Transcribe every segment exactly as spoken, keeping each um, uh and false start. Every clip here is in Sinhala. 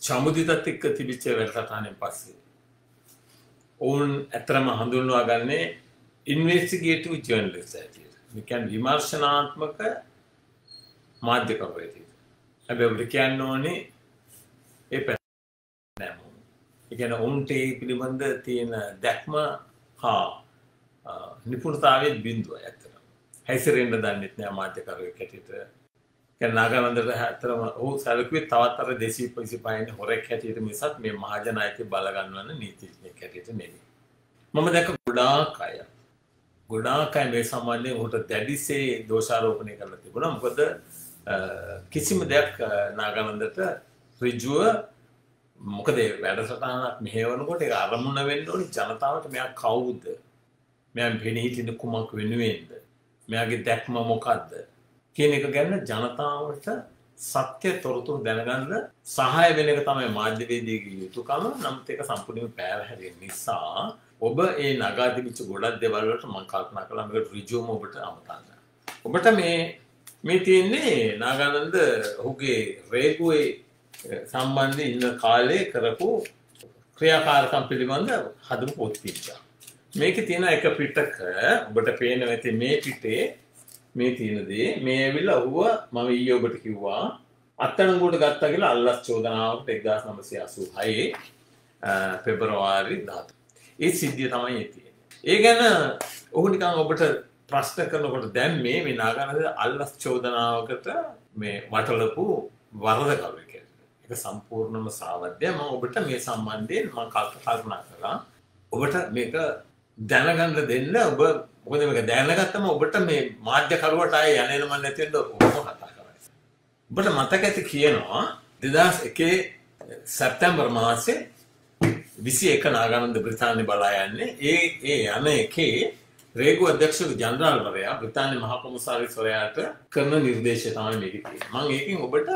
චමුදිතත් එක්ක තිබිච්ච වැඩසටහනෙන් පස්සේ ඔවුන් ඇත්තටම හඳුන්වා ගන්නේ ඉන්වෙස්ටිගේටිව් ජර්නලිස්ට් හැටියට. මේ කියන්නේ විමර්ශනාත්මක මාධ්‍යකරුවෙක් හැටියට. හැබැයි ඔබට කියන්න ඕනේ ඒ පැත්ත නෑ. ඒ කියන්නේ ඔවුන්ට ඒ පිළිබඳ තියෙන දැක්ම හා නිපුණතාවයේ බිඳුව ඇත්තටම. හැසිරෙන්න දන්නෙත් නෑ මාධ්‍යකරුවෙක් හැටියට. කියන්නේ නාගානන්දට ඇත්තටම ඔහු සැලකුවේ තවත් අර දෙසිය පනහේ හොරෙක් හැටියට මිසක් මේ මහජනායක බල ගන්නවන නීතිඥයෙක් හැටියට නෙමෙයි. මම දැක්ක ගොඩාක් අය ගොඩාක් අය මේ සම්බන්ධයෙන් ඔහුට දැඩිසේ දෝෂාරෝපණය කරලා තිබුණා. මොකද කිසිම දෙයක් නාගානන්දට ඍජුව මොකද වැඩසටහනක් මෙහෙවනකොට ඒක අරමුණ වෙන්න ඕනේ ජනතාවට මෙයා කවුද? මෙයා වෙන්නේ හිටින්න කුමක් වෙනුවෙන්ද? මෙයාගේ දැක්ම මොකද්ද? කියන එක ගැන ජනතාවට සත්‍ය තොරතුරු දැනගන්න සහාය වෙන එක තමයි මාධ්‍යවේදියෙකුගේ යුතුකම. නමුත් ඒක සම්පූර්ණයෙන්ම පෑරහැරෙන නිසා ඔබ ඒ නගා තිබිච්ච ගොඩක් දේවල් වලට මම කල්පනා කළා මේක ඍජුවම ඔබට අමතන්න. ඔබට මේ මේ තියෙන්නේ නාගානන්ද ඔහුගේ රේගුවේ සම්බන්ධයෙන් ඉන්න කාලේ කරපු ක්‍රියාකාරකම් පිළිබඳ හදපු පොත් පිටා. මේකේ තියෙන එක පිටක ඔබට පේනවා ඇති මේ පිටේ මේ තියෙන දේ මේ ඇවිල්ලා ඔහුව මම ඊයේ ඔබට කිව්වා අත්අඩංගුවට ගත්තා කියලා අල්ලස් චෝදනාවකට එක්දාස් නවසිය අසූහයේ පෙබරවාරි දහතුන. ඒ සිද්ධිය තමයි ඒ තියෙන්නේ. ඒ ගැන ඔහු නිකන් ඔබට ප්‍රශ්න කරනකොට දැන් මේ මේ නාගානන්ද අල්ලස් චෝදනාවකට මේ වටලපු වරදකරුවෙක් කියලා. ඒක සම්පූර්ණම සාවද්‍ය. මම ඔබට මේ සම්බන්ධයෙන් මම කල්පනා කළා. ඔබට මේක දැනගන්න දෙන්න ඔබ මොකද මේක දැනගත්තම ඔබට මේ මාධ්‍යකරුවට ආයේ යන්නේ නම් නැති වෙන්න ඔබ කතා කරන්නේ. ඔබට මතක ඇති කියනවා දෙදාස් එකේ සැප්තැම්බර් මාසේ විසි එක නාගානන්ද බ්‍රිතාන්‍ය බලා යන්නේ. ඒ ඒ යන එකේ රේගු අධ්‍යක්ෂ ජනරාල්වරයා බ්‍රිතාන්‍ය මහා කොමසාරිස්වරයාට කරන නිර්දේශය තමයි මේකේ තියෙන්නේ. මම ඒකෙන් ඔබට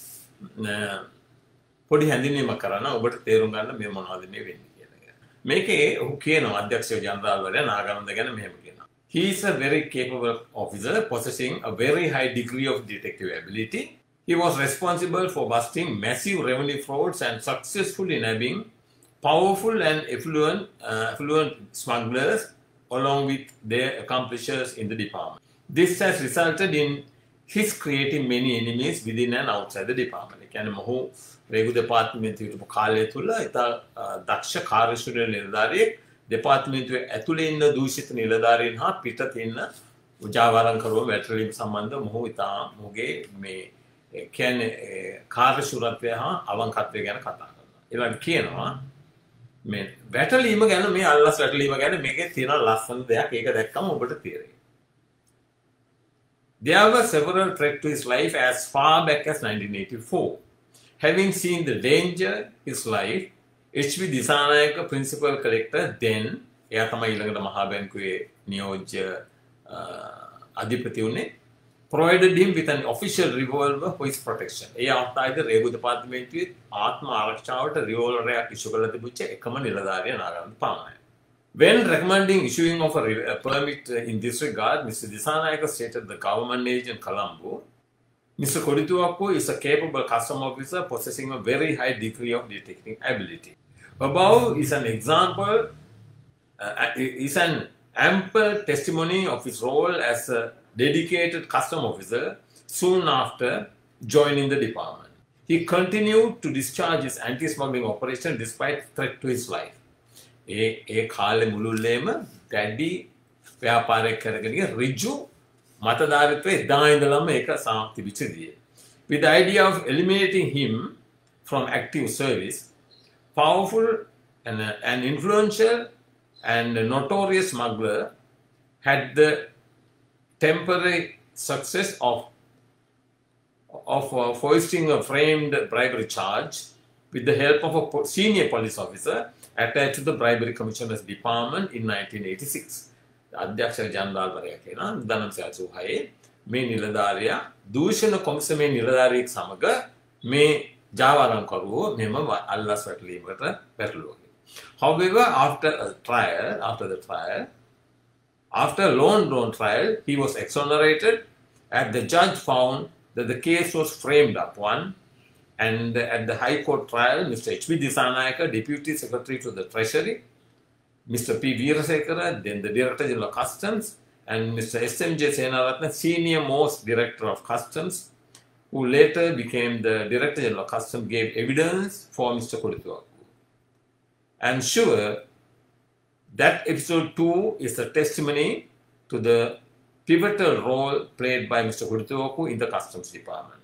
පොඩි හැඳින්වීමක් කරන්න ඔබට තේරුම් ගන්න මේ මොනවද මේ වෙන්නේ කියලා. මේකේ ඔහු කියනවා අධ්‍යක්ෂ ජනරාල්වරයා නාගානන්ද ගැන මෙහෙම කියනවා. He is a very capable officer possessing a very high degree of detective ability. He was responsible for busting massive revenue frauds and successfully nabbing powerful and affluent, uh, affluent smugglers along with their accomplices in the department. This has resulted in his creating many enemies within and outside the department. ඒ කියන්නේ මොහු රේගු දෙපාර්තමේන්තුවේ හිටපු කාලය තුල ඉතා දක්ෂ කාර්යශීලී නිලධාරියෙක් දෙපාර්තමේන්තුවේ ඇතුලේ ඉන්න දූෂිත නිලධාරීන් හා පිටත ඉන්න උජාවරම්කරුවෝ වැටලීම් සම්බන්ධ මොහු ඉතා මොහුගේ මේ කියන්නේ කාර්යශීලත්වය හා අවංකත්වය ගැන කතා කරනවා. ඊළඟට කියනවා මේ වැටලීම ගැන මේ අල්ලස් වැටලීම ගැන මේකේ තියෙන ලස්සන දෙයක් ඒක දැක්කම ඔබට තේරෙයි. There were several threats to his life as far back as nineteen eighty-four. Having seen the danger his life, H V Disanayaka principal collector then එයා තමයි ඊළඟට මහා බැංකුවේ නියෝජ්‍ය අධිපති වුණේ provided him with an official revolver for his protection. ඒ අවස්ථාවේදී රේගු දෙපාර්තමේන්තුවේ ආත්ම ආරක්ෂාවට රිවෝල්වර් එකක් ඉෂු කරලා තිබුච්ච එකම නිලධාරියා නාගානන්ද පමණයි. When recommending issuing of a, a permit in this regard, Mister Disanayaka stated the government agent Colombo, Mister Kodituapu is a capable custom officer possessing a very high degree of detecting ability. Above is an example, uh, is an ample testimony of his role as a dedicated custom officer soon after joining the department. He continued to discharge his anti-smuggling operation despite threat to his life. ඒ ඒ කාලේ මුළුල්ලේම දැඩි ව්‍යාපාරයක් කරගෙන ඍජු මතධාරිත්වයේ ඉඳලා ඉඳලම ඒක සාර්ථක විදිය. With the idea of eliminating him from active service, powerful and uh, an influential and notorious smuggler had the temporary success of of uh, foisting a framed bribery charge with the help of a senior police officer attached to the Bribery Commissioner's Department in nineteen eighty-six. අධ්‍යක්ෂ ජනරාල්වරයා කියන දනම්සය අසූහයේ මේ නිලධාරියා දූෂණ කොමිසමේ නිලධාරියෙක් සමග මේ ජාවාරම්කරුවෝ මෙම අල්ලස් වැටලීමකට වැටලුවා. However, after a trial, after the trial, after a long drawn trial, he was exonerated and the judge found that the case was framed up one And at the High Court trial, Mister H B Disanayaka, Deputy Secretary to the Treasury, Mister P. Veerasekara, then the Director General of Customs, and Mister S M J Senaratne, Senior Most Director of Customs, who later became the Director General of Customs, gave evidence for Mister Kodituaku. I'm sure that episode two is a testimony to the pivotal role played by Mister Kodituaku in the Customs Department.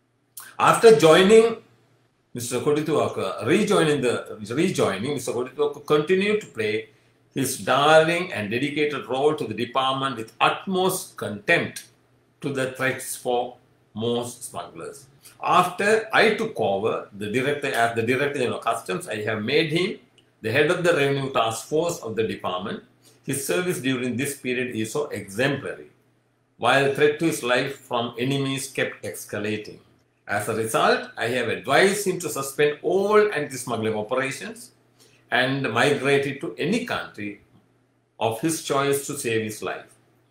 After joining Mister Kodituaku, rejoining the rejoining, Mister Kodituaku continued to play his darling and dedicated role to the department with utmost contempt to the threats for most smugglers. After I took over the director as the Director General of Customs, I have made him the head of the Revenue Task Force of the department. His service during this period is so exemplary, while the threat to his life from enemies kept escalating. As a result, I have advised him to suspend all anti-smuggling operations and migrate it to any country of his choice to save his life.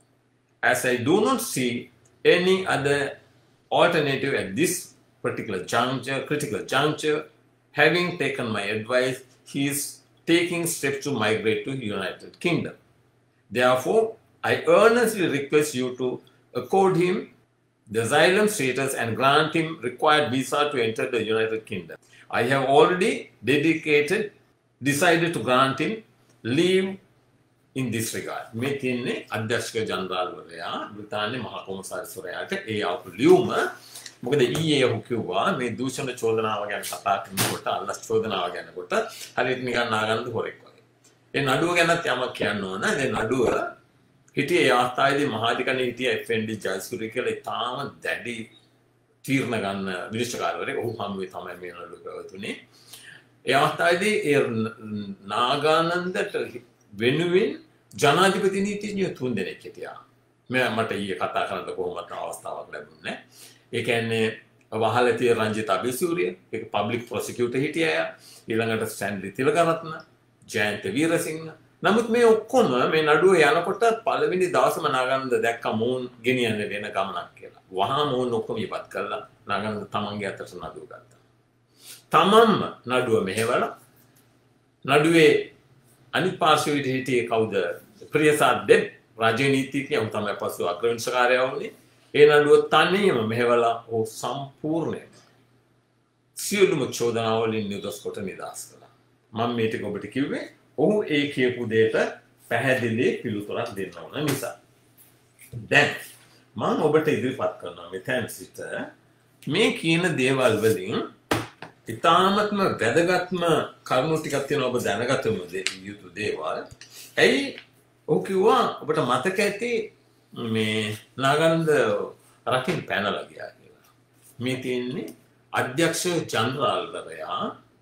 As I do not see any other alternative at this particular juncture, critical juncture, having taken my advice, he is taking steps to migrate to the United Kingdom. Therefore, I earnestly request you to accord him the asylum status and grant him required visa to enter the United Kingdom. I have already dedicated, decided to grant him leave in this regard. මේ තියන්නේ අධ්‍යක්ෂක ජනරාල්වරයා බ්‍රිතාන්‍ය මහා කොමසාරිස්වරයාට ඒ ආපු ලියුම. මොකද ඊයේ ඔහු කිව්වා මේ දූෂණ චෝදනාව ගැන කතා කරනකොට අල්ලස් චෝදනාව ගැනකොට හරියට නිකන් නාගන්ද හොරෙක් වගේ. ඒ නඩුව ගැනත් යමක් කියන්න ඕන. ඒ නඩුව හිටියේ ඒ අවස්ථාවේදී මහාධිකරණයේ හිටිය එෆ් එන් ඩී ජයසූරිය කියලා ඉතාම දැඩි තීරණ ගන්න විනිශ්චයකාරවරයෙක්. ඔහු හැමුවේ තමයි මේ නඩුව පැවතුනේ. ඒ අවස්ථාවේදී ඒ නාගානන්දට වෙනුවෙන් ජනාධිපති නීතිඥයෝ තුන් දෙනෙක් හිටියා. මම මට ඊයේ කතා කරන්න කොහොමද අවස්ථාවක් ලැබුණේ. ඒ කියන්නේ වහලතිය රංජිත අබේසූරිය, ඒක පබ්ලික් ප්‍රොසිකියුටර් හිටියා. ඊළඟට ස්ටැන්ලි තිලකරත්න, ජයන්ත වීරසිංහ. නමුත් මේ ඔක්කොම මේ නඩුව යනකොට පළවෙනි දවසම නාගන්ද දැක්ක මෝන් ගෙනියන්න වෙන ගමනක් කියලා. වහා මෝන් ඔක්කොම ඉවත් කළා. නාගන්ද තමන්ගේ අතට නඩුව ගත්තා. තමන්ම නඩුව මෙහෙවලා නඩුවේ අනිත් පාර්ශවයට හිටියේ කවුද? ප්‍රියසාද් දෙබ් රාජ්‍ය නීතිඥයා. උන් තමයි පසු අග්‍රවිනිශ්චයකාරයා වුණේ. ඒ නඩුව තනියම මෙහෙवला ඔහු සම්පූර්ණයෙන් සියලුම චෝදනාවලින් නිදොස් කොට නිදහස් කළා. මම මේ ටික ඔබට කිව්වේ ඔහු ඒ කියපු දෙයට පැහැදිලි පිළිතුරක් දෙන්න ඕන නිසා. දැන් මම ඔබට ඉදිරිපත් කරනවා මෙතන සිට මේ කියන දේවල් වලින් ඉතාමත්ම වැදගත්ම කරුණු ටිකක් තියෙනවා ඔබ දැනගත යුතු දේවල්. ඇයි ඔහු කිව්වා ඔබට මතක ඇති මේ නාගන්ද රකින් පැනලා ගියා කියලා. මේ තියෙන්නේ අධ්‍යක්ෂ ජනරාල්වරයා.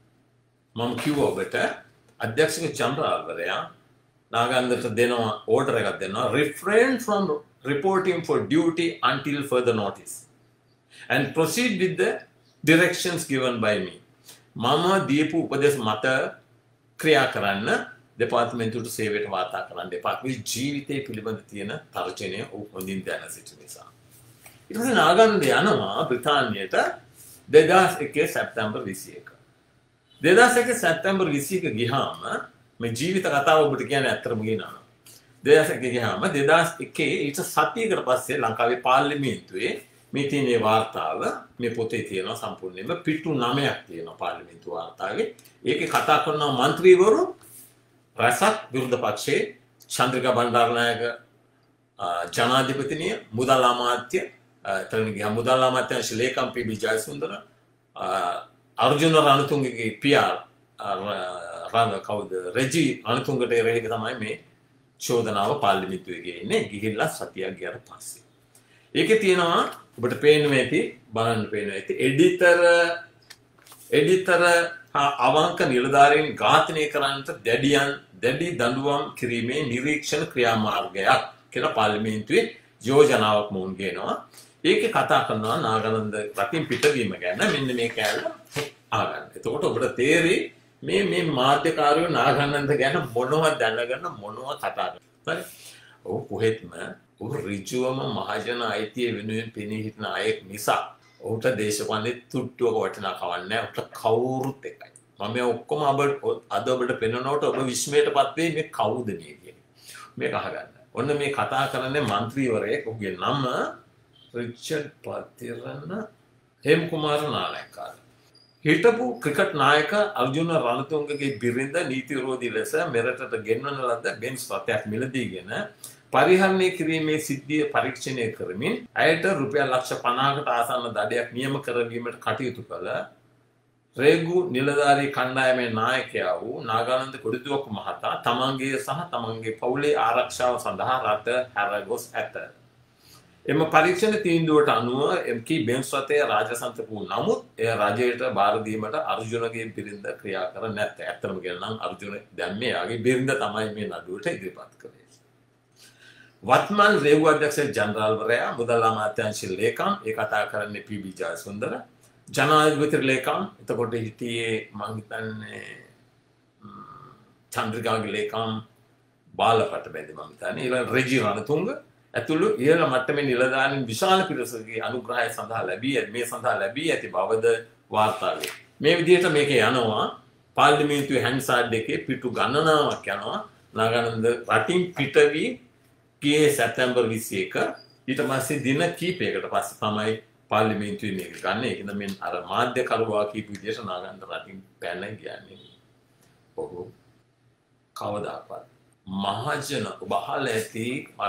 මම කිව්වා ඔබට අධ්‍යක්ෂක ජනරාල්වරයා නාගන්දට දෙනවා ඕඩර් එකක් දෙනවා refrain from reporting for duty until further notice and proceed with the directions given by me. මම දීපු උපදෙස් මත ක්‍රියා කරන්න දෙපාර්තමේන්තුවට සේවයට වාර්තා කරන්න එපා. මේ ජීවිතේ පිළිබඳ තියෙන තර්ජනය ඔහු හොඳින් දැන සිටි නිසා. ඊට පස්සේ නාගන්ද යනවා බ්‍රිතාන්‍යයට දෙදාස් එකේ සැප්තැම්බර් විසිඑක. දෙදාස් එකේ සැප්තැම්බර් විසිඑක ගියාම මේ ජීවිත කතාව ඔබට කියන්නේ ඇත්තටම කියනවා. දෙදාස් එකේ ගියාම දෙදාස් එකේ ඊට සතියකට පස්සේ ලංකාවේ පාර්ලිමේන්තුවේ මේ තියෙන වාර්තාව මේ පොතේ තියෙනවා සම්පූර්ණයෙන්ම පිටු නවයක් තියෙනවා පාර්ලිමේන්තු වාර්තාවේ. ඒකේ කතා කරනවා മന്ത്രിවරු රසක් විරුද්ධ පක්ෂයේ චන්ද්‍රිකා බණ්ඩාරනායක ජනාධිපතිනිය මුදල් අමාත්‍ය එතන ගියා මුදල් අමාත්‍ය ශ්ලේකම් පී බී ජයසුන්දර අර්ජුන රණතුංගගේ පියා රාම කවුද රෙජි රණතුංගට එරෙහිව තමයි මේ චෝදනාව පාර්ලිමේන්තුවේ ගියේ ගිහිල්ලා සතියක් ගියාට පස්සේ. ඒකේ තියෙනවා ඔබට පේන්නේ ඇති බලන්න පේනවා ඇති එඩිටර් එඩිටර් අවංක නිලධාරීන් ඝාතනය කරන්නට දැඩියන් දැඩි දඬුවම් කිරීමේ නිරීක්ෂණ ක්‍රියාමාර්ගයක් කියලා පාර්ලිමේන්තුවේ යෝජනාවක් මුන් ගේනවා. ඒකේ කතා කරනවා නාගානන්ද රටින් පිටවීම ගැන. මෙන්න මේ කෑල්ල ආගන්න. එතකොට ඔබට තේරෙයි මේ මේ මාධ්‍යකාරයෝ නාගානන්ද ගැන මොනවද දැනගෙන මොනවද කතා කරන්නේ. හරි. ඔව් කොහෙත්ම ඔහු ඍජුවම මහජන අයිතිය වෙනුවෙන් පෙනී හිටන අයෙක් නිසා ඔහුට දේශපාලනේ තුට්ටුවක වටිනා කවන්නේ ඔහුට කවුරුත් එකයි. මම මේ ඔක්කොම අබ අද ඔබට පෙන්වනකොට ඔබ විශ්මයටපත් වෙයි මේ කවුද මේ කියන්නේ. මේක අහගන්න. ඔන්න මේ කතා කරන්නේ മന്ത്രിවරයෙක්. ඔහුගේ නම රිචඩ් පතිරණ හේම කුමාර නානායක. හිටපු ක්‍රිකට් නායක අර්ජුන රණතුංගගේ බිරිඳ නීති විරෝධී ලෙස මෙරටට ගෙන්වන ලද බෙන්ස් රථයක් මිලදීගෙන පරිහරණය කිරීමේ සිද්ධිය පරීක්ෂණය කරමින් ඇයට රුපියල් ලක්ෂ පනහකට ආසන්න දඩයක් නියම කරවීමට කටයුතු කළ රේගු නිලධාරී කණ්ඩායමේ නායකයා වූ නාගානන්ද කොඩිදුවක්කු මහතා තමන්ගේ සහ තමන්ගේ පවුලේ ආරක්ෂාව සඳහා රට හැර ගොස් ඇත. එම පරීක්ෂණ තීන්දුවට අනුව එම්.කී බෙන්ස් රථය රාජසන්තක වූ නමුත් එය රජයට බාර දීමට අර්ජුනගේ බිරිඳ ක්‍රියා කර නැත. ඇත්තම කියනවා නම් අර්ජුන දැන් මෙයාගේ බිරිඳ තමයි මේ නඩුවට ඉදිරිපත් කළේ. වත්මන් රේගු අධ්‍යක්ෂ ජනරාල්වරයා මුදල් අමාත්‍යාංශ ලේකම් ඒ කතා කරන්නේ පී.බී. ජයසුන්දර ජනාධිපති ලේකම් එතකොට හිටියේ මම හිතන්නේ චන්ද්‍රිකාගේ ලේකම් බාලකට බැඳි මම හිතන්නේ ඊළඟ රෙජි රණතුංග ඇතුළු ඉහළ මට්ටමේ නිලධාරීන් විශාල පිරිසකගේ අනුග්‍රහය සඳහා ලැබී මේ සඳහා ලැබී ඇති බවද වාර්තා වේ. මේ විදිහට මේක යනවා පාර්ලිමේන්තුවේ හැන්සාඩ් එකේ පිටු ගණනාවක් යනවා නාගානන්ද රටින් පිට වී ගියේ සැප්තැම්බර් විසි එක ඊට පස්සේ දින කිහිපයකට පස්සේ තමයි පාර්ලිමේන්තුවේ මේක ගන්න. ඒකද මෙන් අර මාධ්‍ය කරුවා කීප විදිහට නාගානන්ද රටින් පැන ගියන්නේ. ඔහු කවදාකවත් මහජන ඔබ අහලා ඇති අර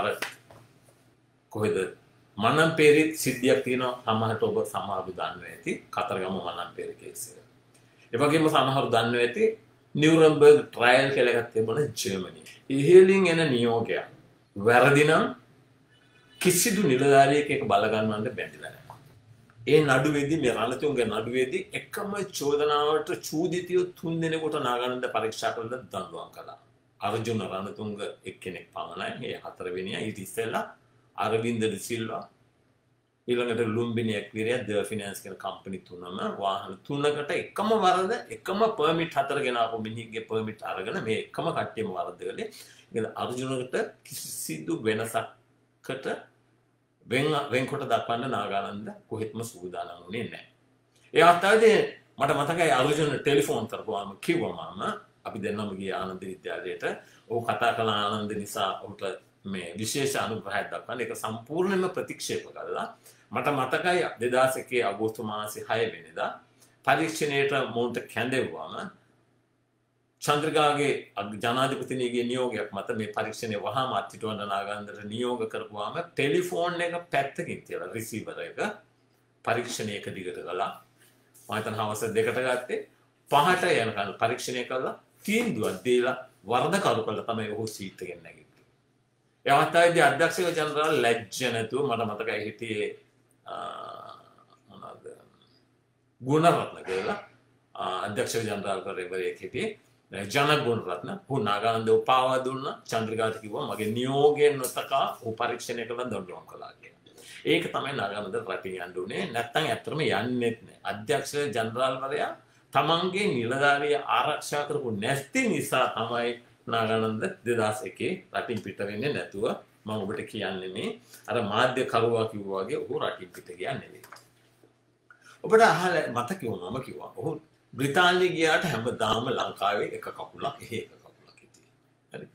කොහෙද මනම්පේරිත් සිද්ධියක් තියෙනවා සමහරට ඔබ සමහරු දන්නවා ඇති කතරගම මනම්පේරි කේස් එක. ඒ වගේම සමහරු දන්නවා ඇති නියුරම්බර්ග් ට්‍රයල් කියලා එකක් තිබුණා ජර්මනියේ. ඉහළින් එන නියෝගයක් වැරදි නම් කිසිදු නිලධාරියෙක් ඒක බල ගන්නවන්න බැඳිලා නැහැ. ඒ නඩුවේදී මේ රණතුංග නඩුවේදී එකම චෝදනාවට චූදිතයෝ තුන් දෙනෙකුට නාගානන්ද පරීක්ෂා කරලා දඬුවම් කළා. අර්ජුන රණතුංග එක්කෙනෙක් පමණයි. මේ හතරවෙනියා ඊට ඉස්සෙල්ලා අරවින්ද ඩි සිල්වා ඊළඟට ලුම්බිනි ඇක්විරියා ද ෆිනෑන්ස් කියන කම්පැනි තුනම වාහන තුනකට එකම වරද එකම පර්මිට් හතර ගෙන ආපු මිනිහගේ පර්මිට් අරගෙන මේ එකම කට්ටියම වරද කළේ. ඒකද අර්ජුනකට කිසිදු වෙනසකට වෙන් වෙන්කොට දක්වන්න නාගානන්ද කොහෙත්ම සූදානම් වුණේ නැහැ. ඒ අවස්ථාවේදී මට මතකයි අර්ජුන ටෙලිෆෝන් කරපුවාම කිව්වා මම අපි දෙන්නම ගියේ ආනන්ද විද්‍යාලයට. ඔහු කතා කළ ආනන්ද නිසා ඔහුට මේ විශේෂ අනුග්‍රහයක් දක්වන්න ඒක සම්පූර්ණයෙන්ම ප්‍රතික්ෂේප කළා. මට මතකයි දෙදාස් එකේ අගෝස්තු මාසේ හය වෙනිදා පරීක්ෂණයට මොන්ට කැඳෙව්වම චන්ද්‍රිකාගේ ජනාධිපතිනියගේ නියෝගයක් මත මේ පරීක්ෂණය වහාම අත්හිටුවන්න නාගානන්දට නියෝග කරපුවාම ටෙලිෆෝන් එක පැත්තකින් තියලා රිසීවර් එක පරීක්ෂණය එක දිගට කළා. මම හිතන හවස දෙකට ගත්තේ පහට යනකම් පරීක්ෂණය කළා තීන්දුවක් දීලා වරදකරු කළා තමයි ඔහු සීට් එකෙන් නැගිටින්නේ. ඒ අවස්ථාවේදී අධ්‍යක්ෂක ජනරාල් ලැජ්ජ නැතුව මට මතකයි හිටියේ මොනවාද ගුණරත්න කියලා අධ්‍යක්ෂක ජනරාල් කරේවරයෙක් හිටියේ ජන ගුණරත්න. ඔහු නාගානන්දව පාවා දුන්නා. චන්ද්‍රිකාට කිව්වා මගේ නියෝගයෙන් නොතකා ඔහු පරීක්ෂණය කළා දඬුවම් කළා කියලා. ඒක තමයි නාගානන්ද රටින් යන්න උනේ. නැත්තම් ඇත්තටම යන්නේත් නෑ. අධ්‍යක්ෂක ජනරාල්වරයා තමන්ගේ නිලධාරිය ආරක්ෂා කරපු නැති නිසා තමයි නාගානන්ද දෙදාස් එකේ රටින් පිට වෙන්නේ නැතුව මම ඔබට කියන්නේ මේ අර මාධ්‍ය කරුවා කිව්වා වගේ ඔහු රටින් පිට ගියා නෙවෙයි. ඔබට අහලා මතක වුණාම කිව්වා ඔහු බ්‍රිතාන්‍යය ගියාට හැමදාම ලංකාවේ එක කකුලක් එහෙ එක කකුලක් හිටියේ. හරි.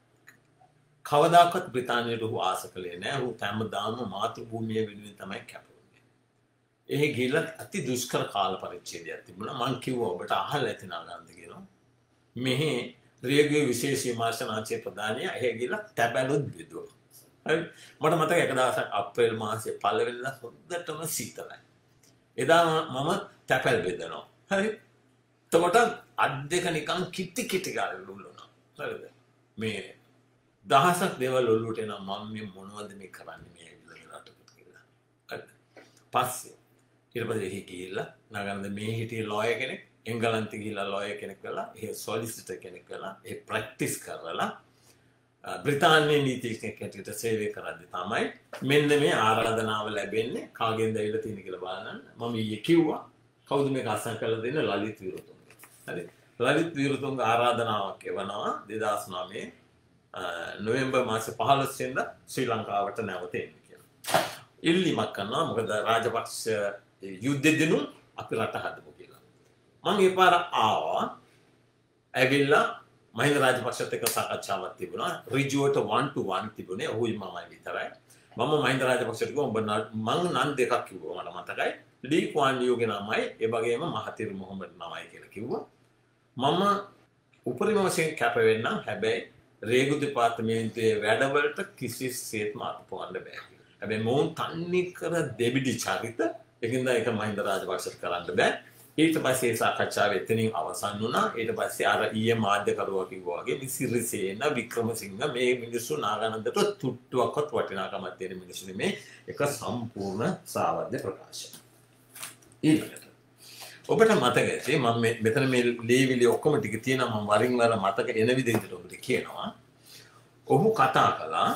කවදාකවත් බ්‍රිතාන්‍යයට ඔහු ආස කළේ නැහැ. ඔහු හැමදාම මාතෘභූමිය වෙනුවෙන් තමයි කැපුනේ. එහෙ ගිහලා අති දුෂ්කර කාල පරිච්ඡේදයක් තිබුණා. මං කිව්වා ඔබට අහලා ඇති නාගානන්ද කියනවා. මෙහි රේගුවේ විශේෂ විමර්ශනාංශයේ ප්‍රධානියා එහෙ ගිහලා තැබැලුත් බෙදුවා. හරි. මට මතකයි එක දවසක් අප්‍රේල් මාසයේ පළවෙනිදා හොඳටම සීතලයි. එදා මම තැපැල් බෙදනවා. හරි. එතකොට අත් දෙක නිකන් කිටි කිටි ගාලා ලුල්ලනවා. හරිද? මේ දහසක් දේවල් ඔල්ලුවට එනවා මම මේ මොනවද මේ කරන්නේ මේ ඇවිල්ලා රටකට කියලා. හරි. පස්සේ ඊට පස්සේ එහි ගිහිල්ලා නාගානන්ද මේ හිටියේ ලෝයර් කෙනෙක් එංගලන්තෙ ගිහිල්ලා ලෝයර් කෙනෙක් වෙලා ඒ සොලිසිටර් කෙනෙක් වෙලා ඒ ප්‍රැක්ටිස් කරලා බ්‍රිතාන්‍යයේ නීතිඥයෙක් හැටියට සේවය කරද්දී තමයි මෙන්න මේ ආරාධනාව ලැබෙන්නේ කාගෙන්ද ඇවිල්ලා තියෙන්නේ කියලා බලන්න. මම ඊයේ කිව්වා කවුද මේක අසං කරලා දෙන්නේ ලලිත් විරුතුංග. හරි. ලලිත් විරුතුංග ආරාධනාවක් එවනවා දෙදාස් නවය නොවැම්බර් මාසේ පහළොස් වෙනිදා ශ්‍රී ලංකාවට නැවත එන්න කියලා. ඉල්ලීමක් කරනවා මොකද රාජපක්ෂ යුද්ධෙ දිනු අපි රට හදමු කියලා. මම ඒ පාර ආවා. ඇවිල්ලා මහින්ද රාජපක්ෂත් එක්ක සාකච්ඡාවක් තිබුණා. ඍජුවට one to one තිබුණේ. ඔහුයි මමයි විතරයි. මම මහින්ද රාජපක්ෂට කිව්වා ඔබ මං නම් දෙකක් කිව්වා මට මතකයි. ලී ක්වාන් යූගේ නමයි ඒ වගේම මහතිර් මොහමඩ් නමයි කියලා කිව්වා. මම උපරිම වශයෙන් කැප වෙන්නම්. හැබැයි රේගු දෙපාර්තමේන්තුවේ වැඩවලට කිසිසේත්ම අතපොවන්න බෑ කියලා. හැබැයි මොවුන් තන්නේ කර දෙබිඩි චරිත. ඒකින්ද ඒක මහින්ද රාජපක්ෂට කරන්න බෑ. ඊට පස්සේ සාකච්ඡාව එතනින් අවසන් වුණා. ඊට පස්සේ අර ඊයේ මාධ්‍යකරුවා කිව්වා වගේ විසිරිසේන වික්‍රමසිංහ මේ මිනිස්සු නාගානන්දට තුට්ටුවක්වත් වටිනාකමක් තියෙන මිනිස්සු නෙමේ. ඒක සම්පූර්ණ සාවද්‍ය ප්‍රකාශය. ඊළඟට ඔබට මතක ඇති මම මෙතන මේ ලේවිලි ඔක්කොම ටික තියෙනවා මම වරින් වර මතක එන විදිහට ඔබට කියනවා. ඔහු කතා කළා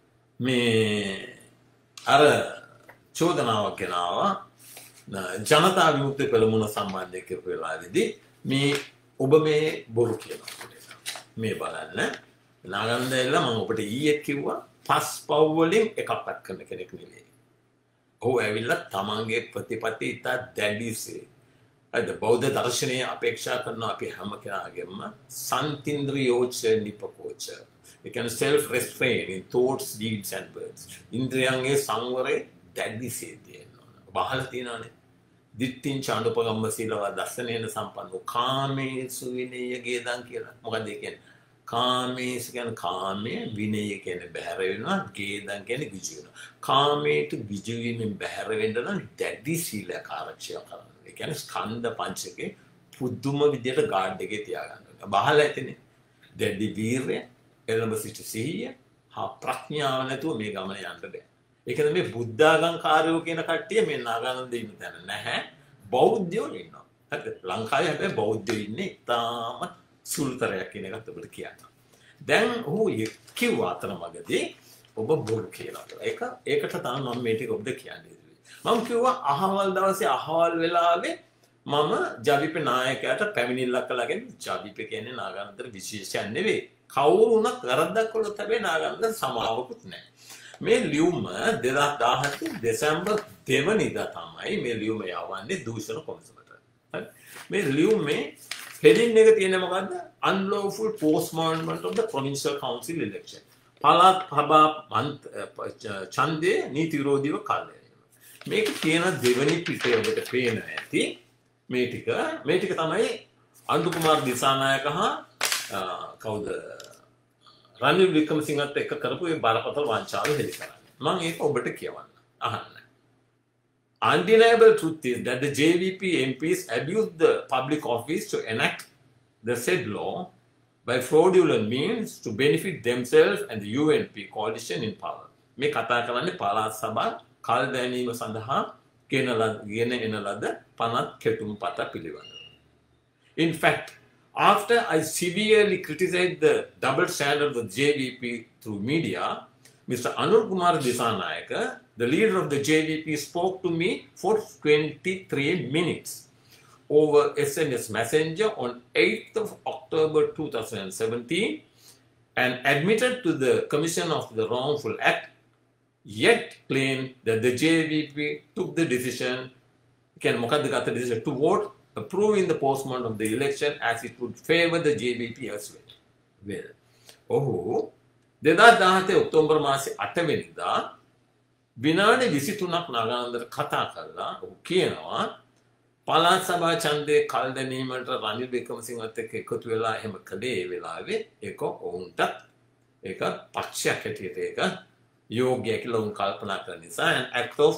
මේ අර චෝදනාවක් ගෙනාවා ජනතා විමුක්ති පෙරමුණ සම්බන්ධයෙන් කරපු වෙලාවේදී මේ ඔබ මේ බොරු කියනවා. මේ බලන්න නාගන්දෙල්ලා මම ඔබට ඊයේ කිව්වා පස් පව් වලින් එකක්වත් කරන කෙනෙක් නෙවෙයි. ඔහු ඇවිල්ලා තමන්ගේ ප්‍රතිපත්ති ඉතා දැඩිසේ අද බෞද්ධ දර්ශනයේ අපේක්ෂා කරන අපි හැම කෙනාගේම සන්තින්ද්‍රියෝච නිපකෝච. ඒ කියන්නේ self restraint in thoughts, deeds and words. ඉන්ද්‍රියන්ගේ සංවරය දැඩිසේ තියෙනවා. බහල තියෙනවානේ. දිට්ඨින් චාණ්ඩපගම්ම සීලවා දස්සනේන සම්පන්නෝ කාමේසු විනය ගේදන් කියලා. මොකද ඒ කියන්නේ? කාමේස කියන්නේ කාමයේ විනය කියන්නේ බැහැර වෙනවා, ගේදන් කියන්නේ ගිජු වෙනවා. කාමයට ගිජු වීමෙන් බැහැර වෙන්න නම් දැඩි සීලයක් ආරක්ෂා කරන්න. ඒ කියන්නේ ස්කන්ධ පංචකේ පුදුම විදියට ගාඩ් එකේ තියාගන්න ඕනේ. බහල ඇතිනේ. දැඩි වීරය, එළඹ සිට සිහිය, හා ප්‍රඥාව නැතුව මේ ගමන යන්න බෑ. ඒකද මේ බුද්ධාගම්කාරයෝ කියන කට්ටිය මේ නාගානන්ද ඉන්න තැන නැහැ. බෞද්ධයෝ ඉන්නවා. හරිද? ලංකාවේ හැබැයි බෞද්ධයෝ ඉන්නේ ඉතාම සුළුතරයක් කියන එකත් ඔබට කියන්න. දැන් ඔහු කිව්ව අතරමඟදී ඔබ බොරු කියලා. ඒක ඒකට තමයි මම මේ ටික ඔබට කියන්නේ. මම කිව්වා අහවල් දවසේ අහවල් වෙලාවේ මම ජවිප නායකයාට පැමිණිල්ලක් කළාගෙන ජවිප කියන්නේ නාගානන්දට විශේෂයක් නෙවෙයි. කවුරු වුණත් වැරද්දක් කළොත් හැබැයි නාගානන්ද සමාවකුත් නැහැ. මේ ලියුම දෙදහස් දහහත දෙසැම්බර් දෙවනිදා තමයි මේ ලියුම යවන්නේ දූෂණ කොමිසමට. හරි. මේ ලියුමේ heading එක තියෙන්නේ මොකද්ද? Unlawful postponement of the provincial council election. පළාත් සභා ඡන්දේ නීති විරෝධීව කල්යන. මේක තියෙන දෙවනි පිටේ ඔබට පේන ඇති. මේ ටික මේ ටික තමයි අනුර කුමාර දිසානායක හා කවුද රනිල් වික්‍රමසිංහත් එක්ක කරපු ඒ බරපතල වංචාව හෙළි කරන්නේ. මම ඒක ඔබට කියවන්න. අහන්න. Undeniable truth is that the J V P M Ps abused the public office to enact the said law by fraudulent means to benefit themselves and the U N P coalition in power. මේ කතා කරන්නේ පළාත් සභා කල් දැනීම සඳහා ගෙන එන ලද පනත් කෙටුම්පත පිළිබඳව. In fact, after I severely criticized the double standard of the J V P through media, Mister Anup Kumar Dissanayake, the leader of the J V P, spoke to me for twenty-three minutes over S M S Messenger on eighth of October two thousand seventeen and admitted to the commission of the wrongful act, yet claimed that the J V P took the decision, can Mokadagata decision to vote approving the postponement of the election as it would favor the J V P as well. Well, oh, දෙදහස් දහහත ඔක්තෝබර් මාසේ අට වෙනිදා විනාඩි විසිතුනක් නාගානන්දට කතා කරලා ඔහු කියනවා පළාත් සභා ඡන්දේ කල් දැමීමට රනිල් වික්‍රමසිංහත් එක්ක එකතු වෙලා එහෙම කළේ ඒ වෙලාවේ ඒක ඔවුන්ට ඒක පක්ෂයක් හැටියට ඒක යෝග්‍ය කියලා උන් කල්පනා කරන නිසා an act of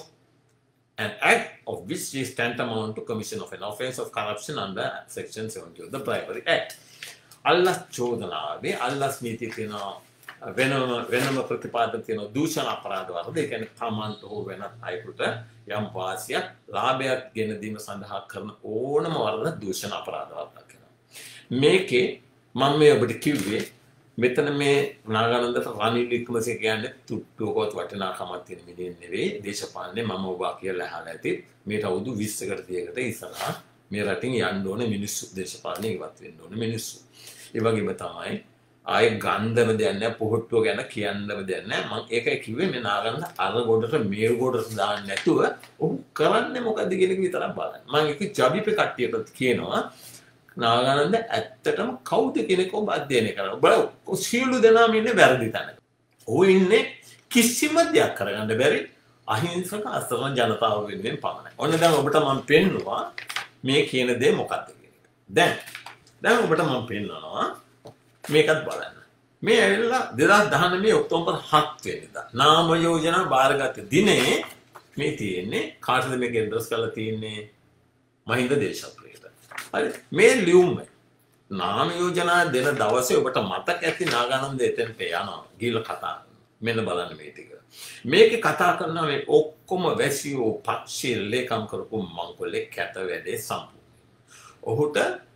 an act of which is tantamount to commission of an offence of corruption under section seventy of the Bribery Act. අල්ලස් චෝදනාවේ අල්ලස් නීති කියනවා වෙනම වෙනම ප්‍රතිපාදක තියෙන දූෂණ අපරාධ වර්ග. ඒ කියන්නේ තමන්ට හෝ වෙනත් අයෙකුට යම් වාසියක් ලාභයක් ගෙන දීම සඳහා කරන ඕනම වර්ග දූෂණ අපරාධ වර්ග කරනවා. මේකේ මම මේ ඔබට කිව්වේ මෙතන මේ නාගානන්දට රනිල් වික්‍රමසිංහ කියන්නේ තුට්ටුවකවත් වටිනාකමක් තියෙන මිනිහෙක් නෙවෙයි. දේශපාලනේ මම ඔබා කියලා අහලා ඇති. මේට අවුරුදු විස්සකට තියකට ඉස්සරහා මේ රටින් යන්න ඕනේ මිනිස්සු දේශපාලනේ ඉවත් වෙන්න ඕනේ මිනිස්සු. ඒ වගේම තමයි ආයේ ගන්ධම දෙයක් නැහැ පොහොට්ටුව ගැන කියන්නම දෙයක් නැහැ මම ඒකයි කිව්වේ මේ නාගන්න අර ගොඩට මේ ගොඩට දාන්න නැතුව ඔහු කරන්නේ මොකද්ද කියන එක විතරක් බලන්න මම ඒක ජබිප කට්ටියට කියනවා නාගානන්ද ඇත්තටම කවුද කෙනෙක් ඔබ අධ්‍යයනය කරනවා ඔබ සියලු දෙනාම ඉන්නේ වැරදි තැනක ඔහු ඉන්නේ කිසිම දෙයක් කරගන්න බැරි අහිංසක අසරණ ජනතාව වෙනුවෙන් පමණයි ඔන්න දැන් ඔබට මම පෙන්නවා මේ කියන දේ මොකක්ද කියන එක දැන් දැන් ඔබට මම පෙන්නනවා මේකත් බලන්න මේ ඇවිල්ලා දෙදාස් දහනවය ඔක්තෝබර් හත් වෙනිදා නාම යෝජනා බාරගත් දිනේ මේ තියෙන්නේ කාටද මේක ඇඩ්‍රස් කරලා තියෙන්නේ මහින්ද දේශප්‍රියට හරි මේ ලියුම නාම යෝජනා දෙන දවසේ ඔබට මතක ඇති නාගානන්ද එතනට යනවා ගිහලා කතා මෙන්න බලන්න මේ ටික මේකේ කතා කරන මේ ඔක්කොම වැසියෝ පක්ෂයේ ලේකම් කරපු මංකොල්ලේ කැත වැඩේ සම්පූර්ණ ඔහුට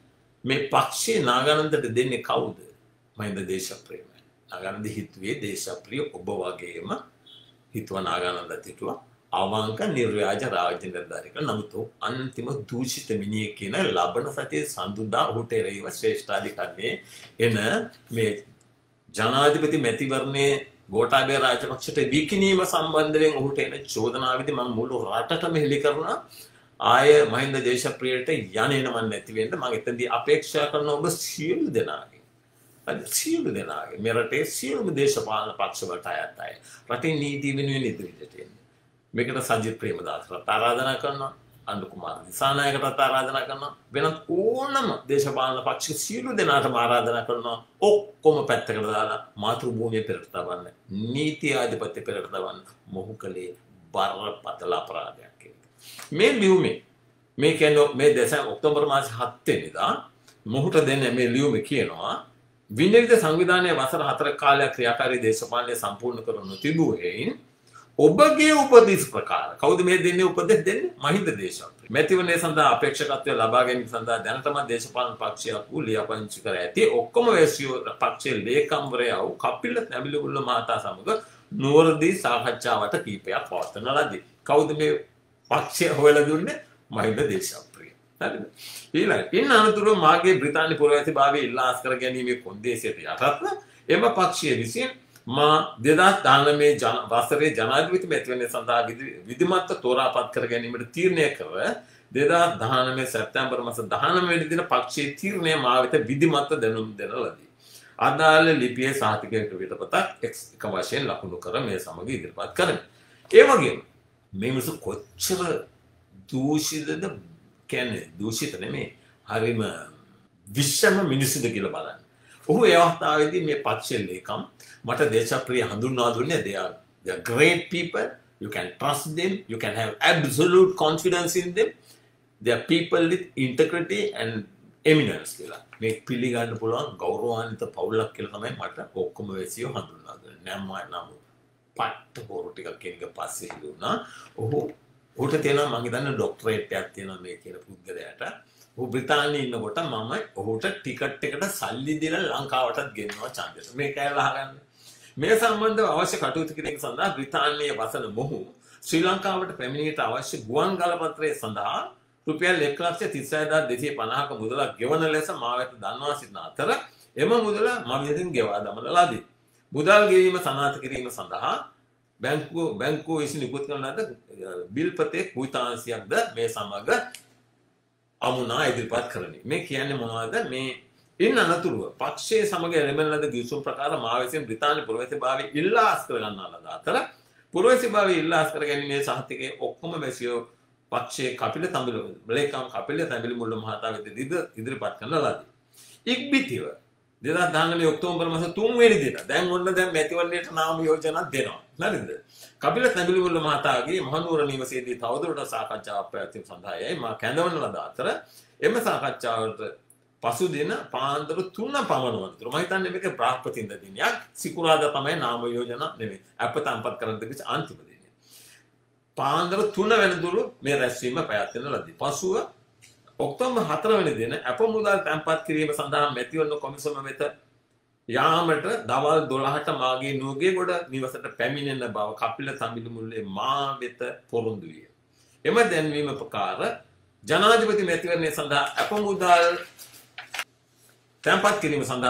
මේ පක්ෂයේ නාගානන්දට දෙන්නේ කවුද මහින්ද දේශප්‍රිය නාගානන්ද හිතුවේ දේශප්‍රිය ඔබ වගේම හිතුවා නාගානන්දත් හිතුවා අවංක නිර්ව්‍යාජ රාජ්‍ය නිලධාරියෙක් නමුත් අන්තිම දූෂිත මිනිහෙක් කියන ලබන සතියේ සඳුදා ඔහුට එරෙහිව ශ්‍රේෂ්ඨාධිකරණයේ එන මේ ජනාධිපති මැතිවරණයේ ගෝඨාභය රාජපක්ෂට විකිණීම සම්බන්ධයෙන් ඔහුට එන චෝදනාවේදී මම මුළු රටටම හෙළි කරනවා ආය මහින්ද දේශප්‍රියට යන්නේ නම් නැති වෙන්න මම එතනදී අපේක්ෂා කරන ඔබ සියලු දෙනාගේ අද සියලු දෙනාගේ මේ රටේ සියලුම දේශපාලන පක්ෂ වලට අයත් අය රටේ නීති වෙනුවෙන් ඉදිරියට එන්නේ මේකට සජිත් ප්‍රේමදාසට ආරාධනා කරනවා අනුර කුමාර දිසානායකටත් ආරාධනා කරනවා වෙනත් ඕනම දේශපාලන පක්ෂ සියලු දෙනාටම ආරාධනා කරනවා ඔක්කොම පැත්තකට දාලා මාතෘභූමිය පෙරට තබන්න නීති ආධිපත්‍ය පෙරට තබන්න මොහු කලේ බරපතල අපරාධයක් මේ ලියුමේ මේ කියන්නේ මේ දෙසැම්බර් ඔක්තෝබර් මාස හත් වෙනිදා මොහුට දෙන්නේ මේ ලියුමේ කියනවා විනිවිද සංවිධානයේ වසර හතරක කාලයක් ක්‍රියාකාරී දේශපාලනය සම්පූර්ණ කර නොතිබූ හේයින් ඔබගේ උපදෙස් ප්‍රකාර කවුද මේ දෙන්නේ උපදෙස් දෙන්නේ මහින්ද දේශප්‍රිය මැතිවරණය සඳහා අපේක්ෂකත්වය ලබා ගැනීම සඳහා දැනටම දේශපාලන පක්ෂයක් වූ ලියාපදිංචි කර ඇති ඔක්කොම වැසියෝ පක්ෂයේ ලේකම්වරයා වූ කපිල නැමිලිගුල්ල මහතා සමග නුවරදී සාකච්ඡාවට කීපයක් පවත්වන ලදී කවුද මේ පක්ෂය හොයලා දුන්නේ මහින්ද දේශප්‍රිය හරිද ඊළඟ ඉන්න අනතුරුව මාගේ බ්‍රිතාන්‍ය පුරවැසිභාවය ඉල්ලා කර ගැනීමේ කොන්දේසියට යටත්ව එම පක්ෂය විසින් මා දෙදාස් දහනවය වසරේ ජනාධිපති මැතිවරණය සඳහා විධිමත්ව තෝරාපත් කර ගැනීමට තීරණය කර දෙදාස් දහනවය සැප්තැම්බර් මාස දහනවය වෙනි දින පක්ෂයේ තීරණය මා වෙත විධිමත්ව දැනුම් දෙන ලදී. අදාළ ලිපියේ සහතිකයක පිටපතක් එක් වශයෙන් ලකුණු කර මේ සමග ඉදිරිපත් කරමි. ඒ වගේම මේ මිනිස්සු කොච්චර දූෂිතද කියන්නේ දූෂිත නෙමෙයි හරිම විශ්වම මිනිස්සුද කියලා බලන්න. ඔහු ඒ අවස්ථාවේදී මේ පක්ෂයේ ලේකම් මට දේශප්‍රිය හඳුන්වා දුන්නේ they are they are great people you can trust them you can have absolute confidence in them they are people with integrity and eminence කියලා මේ පිළිගන්න පුළුවන් ගෞරවාන්විත පවුලක් කියලා තමයි මට ඔක්කොම වැසියෝ හඳුන්වා දුන්නේ නම් නම් පට්ට පොරු ටිකක් කෙනෙක් පස්සේ හිතුණා ඔහු ඔහුට තියෙනවා මම හිතන්නේ ડોක්ටරේට් එකක් තියෙනවා මේ කියන පුද්ගලයාට ඔහු බ්‍රිතාන්‍යයේ ඉන්නකොට මම ඔහුට ටිකට් එකට සල්ලි දීලා ලංකාවටත් ගෙන්නවා ඡන්දෙට මේක ඇවිල්ලා අහගන්න මේ සම්බන්ධව අවශ්‍ය කටයුතු කිරීම සඳහා බ්‍රිතාන්‍යයේ වසන මොහු ශ්‍රී ලංකාවට පැමිණීමට අවශ්‍ය ගුවන් ගලපත්‍රය සඳහා රුපියල් එක ලක්ෂ තිස් හදාර දෙසිය පනහක මුදලක් ගෙවන ලෙස මා වෙත දන්වා සිටින අතර එම මුදල මම විසින් ගෙවා දමන ලදී. මුදල් ගෙවීම සනාථ කිරීම සඳහා බැංකුව බැංකුව විසින් නිකුත් කරන ලද බිල්පතේ කුයිතාංශයක්ද මේ සමග අමුණා ඉදිරිපත් කරමි. මේ කියන්නේ මොනවද? මේ ඉන් අනතුරුව පක්ෂයේ සමග එළඹෙන ලද ගිවිසුම් ප්‍රකාර මා විසින් බ්‍රිතාන්‍ය පුරවැසිභාවය ඉල්ලා අස් කර ගන්නා ලද අතර පුරවැසිභාවය ඉල්ලා අස් කර ගැනීමේ සහතිකයේ ඔක්කොම වැසියෝ පක්ෂයේ කපිල තඹිල ලේකම් කපිල තඹිල මුල්ල මහතා වෙත ඉදිරිපත් කරන ලදී. ඉක්බිතිව දෙදාස් දහනවය ඔක්තෝබර් මාස තුන් වෙනි දින දැන් ඔන්න දැන් මැතිවරණයට නාම යෝජනා දෙනවා. හරිද? කපිල තඹිල මුල්ල මහතාගේ මහනුවර නිවසේදී තවදුරටත් සාකච්ඡාවක් පැවැත්වීම සඳහා යයි මා කැඳවන ලද අතර එම සාකච්ඡාවට පසු දින පාන්දර තුන පමණ වනතුරු මම හිතන්නේ මේක බ්‍රහස්පතින්ද දිනයක් සිකුරාදා තමයි නාම යෝජනා නෙමෙයි අප තම්පත් කරන්න තිබිච්ච අන්තිම දිනය. පාන්දර තුන වෙනිදුරු මේ රැස්වීම පැවැත්වෙන ලදී. පසුව ඔක්තෝබර් හතර වෙනි දින අප මුදල් තැන්පත් කිරීම සඳහා මැතිවරණ කොමිසම වෙත යාමට දවල් දොළහට මාගේ නුවගේගොඩ නිවසට පැමිණෙන බව කපිල තඹිල මුල්ලේ මා වෙත පොරොන්දු විය. එම දැන්වීම ප්‍රකාර ජනාධිපති මැතිවරණය සඳහා අප මුදල් තැන්පත් කිරීම සඳහා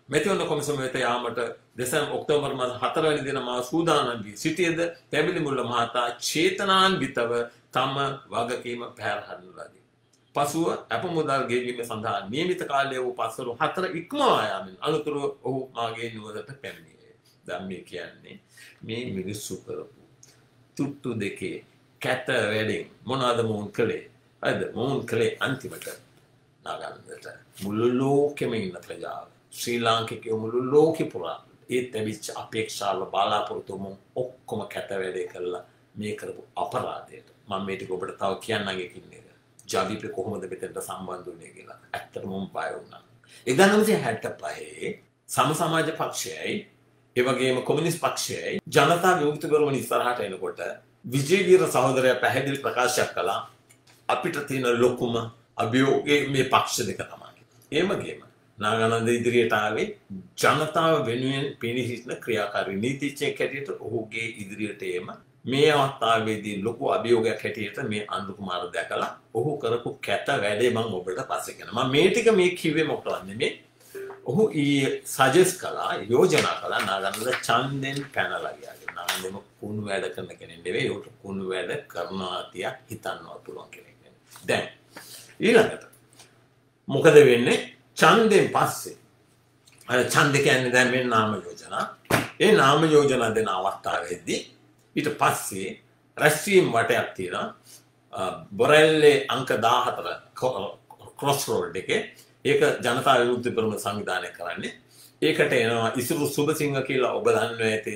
මෙතිවන කොමිසම වෙත යාමට දෙසැම්බර් ඔක්තෝබර් මාස හතර වෙනි දින මා සූදානම් වී සිටියේද පැමිණිමුල්ල මහතා චේතනාන්විතව තම වගකීම පැහැර හරිනු ලදී. පසුව අප මුදල් ගෙවීම සඳහා නියමිත කාලය වූ පස්වරු හතර ඉක්මවා යාමෙන් අනුතුරුව ඔහු මාගේ නුවරට පැමිණියේ. දැන් මේ කියන්නේ මේ මිනිස්සු කරපු තුට්ටු දෙකේ කැත වැඩෙන් මොනවාද මොවුන් කළේ? හරිද? මොවුන් කළේ අන්තිමට නාගානන්දට මුළු ලෝකෙම ඉන්න ප්‍රජාව ශ්‍රී ලාංකිකයෝ මුළු ලෝකෙ පුරා ඒ තැවිච්ච අපේක්ෂාව බලාපොරොත්තු මොවුන් ඔක්කොම කැත වැඩේ කළා මේ කරපු අපරාධයට. මම මේ ටික ඔබට තව කියන්නම් එකින් එක. ජාවිපේ කොහොමද මෙතෙන්ට සම්බන්ධ වුණේ කියලා. ඇත්තටම මම බය වුණා. එක්දාස් නවසිය හැත්තෑ පහේ සම සමාජ පක්ෂයයි ඒ වගේම කොමියුනිස්ට් පක්ෂයයි ජනතා විමුක්ති පෙරමුණ ඉස්සරහට එනකොට විජේවීර සහෝදරයා පැහැදිලි ප්‍රකාශයක් කළා අපිට තියෙන ලොකුම අභියෝගයේ මේ පක්ෂ දෙක තමයි. ඒ වගේම නාගානන්ද ඉදිරියට ආවේ ජනතාව වෙනුවෙන් පිළිහිස්න ක්‍රියාකාරී නීතිඥයෙක් හැටියට ඔහුගේ ඉදිරියට එම මේ අවස්ථාවේදී ලොකු අභියෝගයක් හැටියට මේ අනුර කුමාර දැකලා ඔහු කරපු කැත වැඩේ මම ඔබට පස්සේ කියනවා. මම මේ ටික මේ කිව්වේ මොකටද නෙමෙයි. ඔහු ඊ සජෙස්ට් කළා යෝජනා කළා නාගානන්ද ඡන්දෙන් පැනලා ගියා. නාගානන්දම කුණු වැඩ කරන කෙනෙක් නෙවෙයි. උට කුණු වැඩ කරනවා තියා හිතන්නවා පුළුවන් කෙනෙක් නෙවෙයි. දැන් ඊළඟට මොකද වෙන්නේ? ඡන්දෙන් පස්සේ අර ඡන්ද කියන්නේ දැන් මේ නාම යෝජනා. ඒ නාම යෝජනා දෙන අවස්ථාවේදී ඊට පස්සේ රැස්වීම් වටයක් තියෙනවා බොරැල්ලේ අංක දාහතර ක්‍රොස් රෝඩ් එකේ. ඒක ජනතා විමුක්ති පෙරමුණ සංවිධානය කරන්නේ. ඒකට එනවා ඉසුරු සුබසිංහ කියලා ඔබ දන්නවා ඇති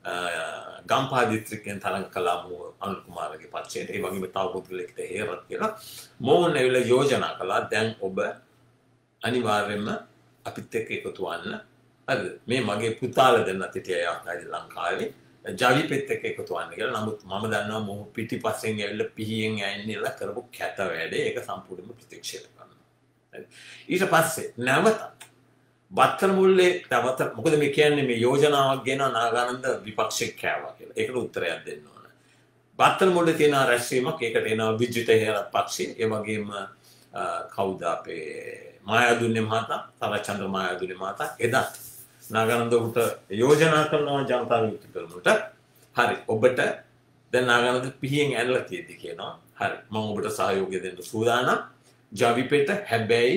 ගම්පහ දිස්ත්‍රික්කයෙන් තරඟ කළා අනුර කුමාරගේ පක්ෂයට. ඒ වගේම තව පුද්ගලෙක්ට හේරත් කියලා මොවුන් ඇවිල්ලා යෝජනා කළා දැන් ඔබ අනිවාර්යයෙන්ම අපිත් එක්ක එකතු වන්න. හරිද? මේ මගේ පුතාලා දෙන්නත් හිටියා ලංකාවේ. ජාවිපෙත් එක්ක එකතු වන්න කියලා. නමුත් මම දන්නවා මොහු පිටිපස්සෙන් ඇවිල්ලා පිහියෙන් ඇන්නේලා කරපු කැත වැඩේ. ඒක සම්පූර්ණයෙන්ම ප්‍රතික්ෂේප කරනවා. ඊට පස්සේ නැවත බත්තර මුල්ලේ නැවත මොකද මේ කියන්නේ මේ යෝජනාවක් ගෙන නාගානන්ද විපක්ෂෙක් කෑවා කියලා. ඒකට උත්තරයක් දෙන්න ඕන. බත්තර මුල්ලේ තියෙන රැස්වීමක් ඒකට එනවා විජිත හේරත් පක්ෂය. ඒ වගේම කවුද අපේ මායාදුන්නේ මහතා, තරචන්ද්‍ර මායාදුන්නේ මහතා එදා නාගානන්ද උට යෝජනා කරනවා ජනතා විමුක්ති පෙරමුණට. හරි ඔබට දැන් නාගානන්ද පිහියෙන් ඇනලා තියෙද්දි කියනවා හරි මම ඔබට සහයෝගය දෙන්න සූදානම්. ජවිපෙට හැබැයි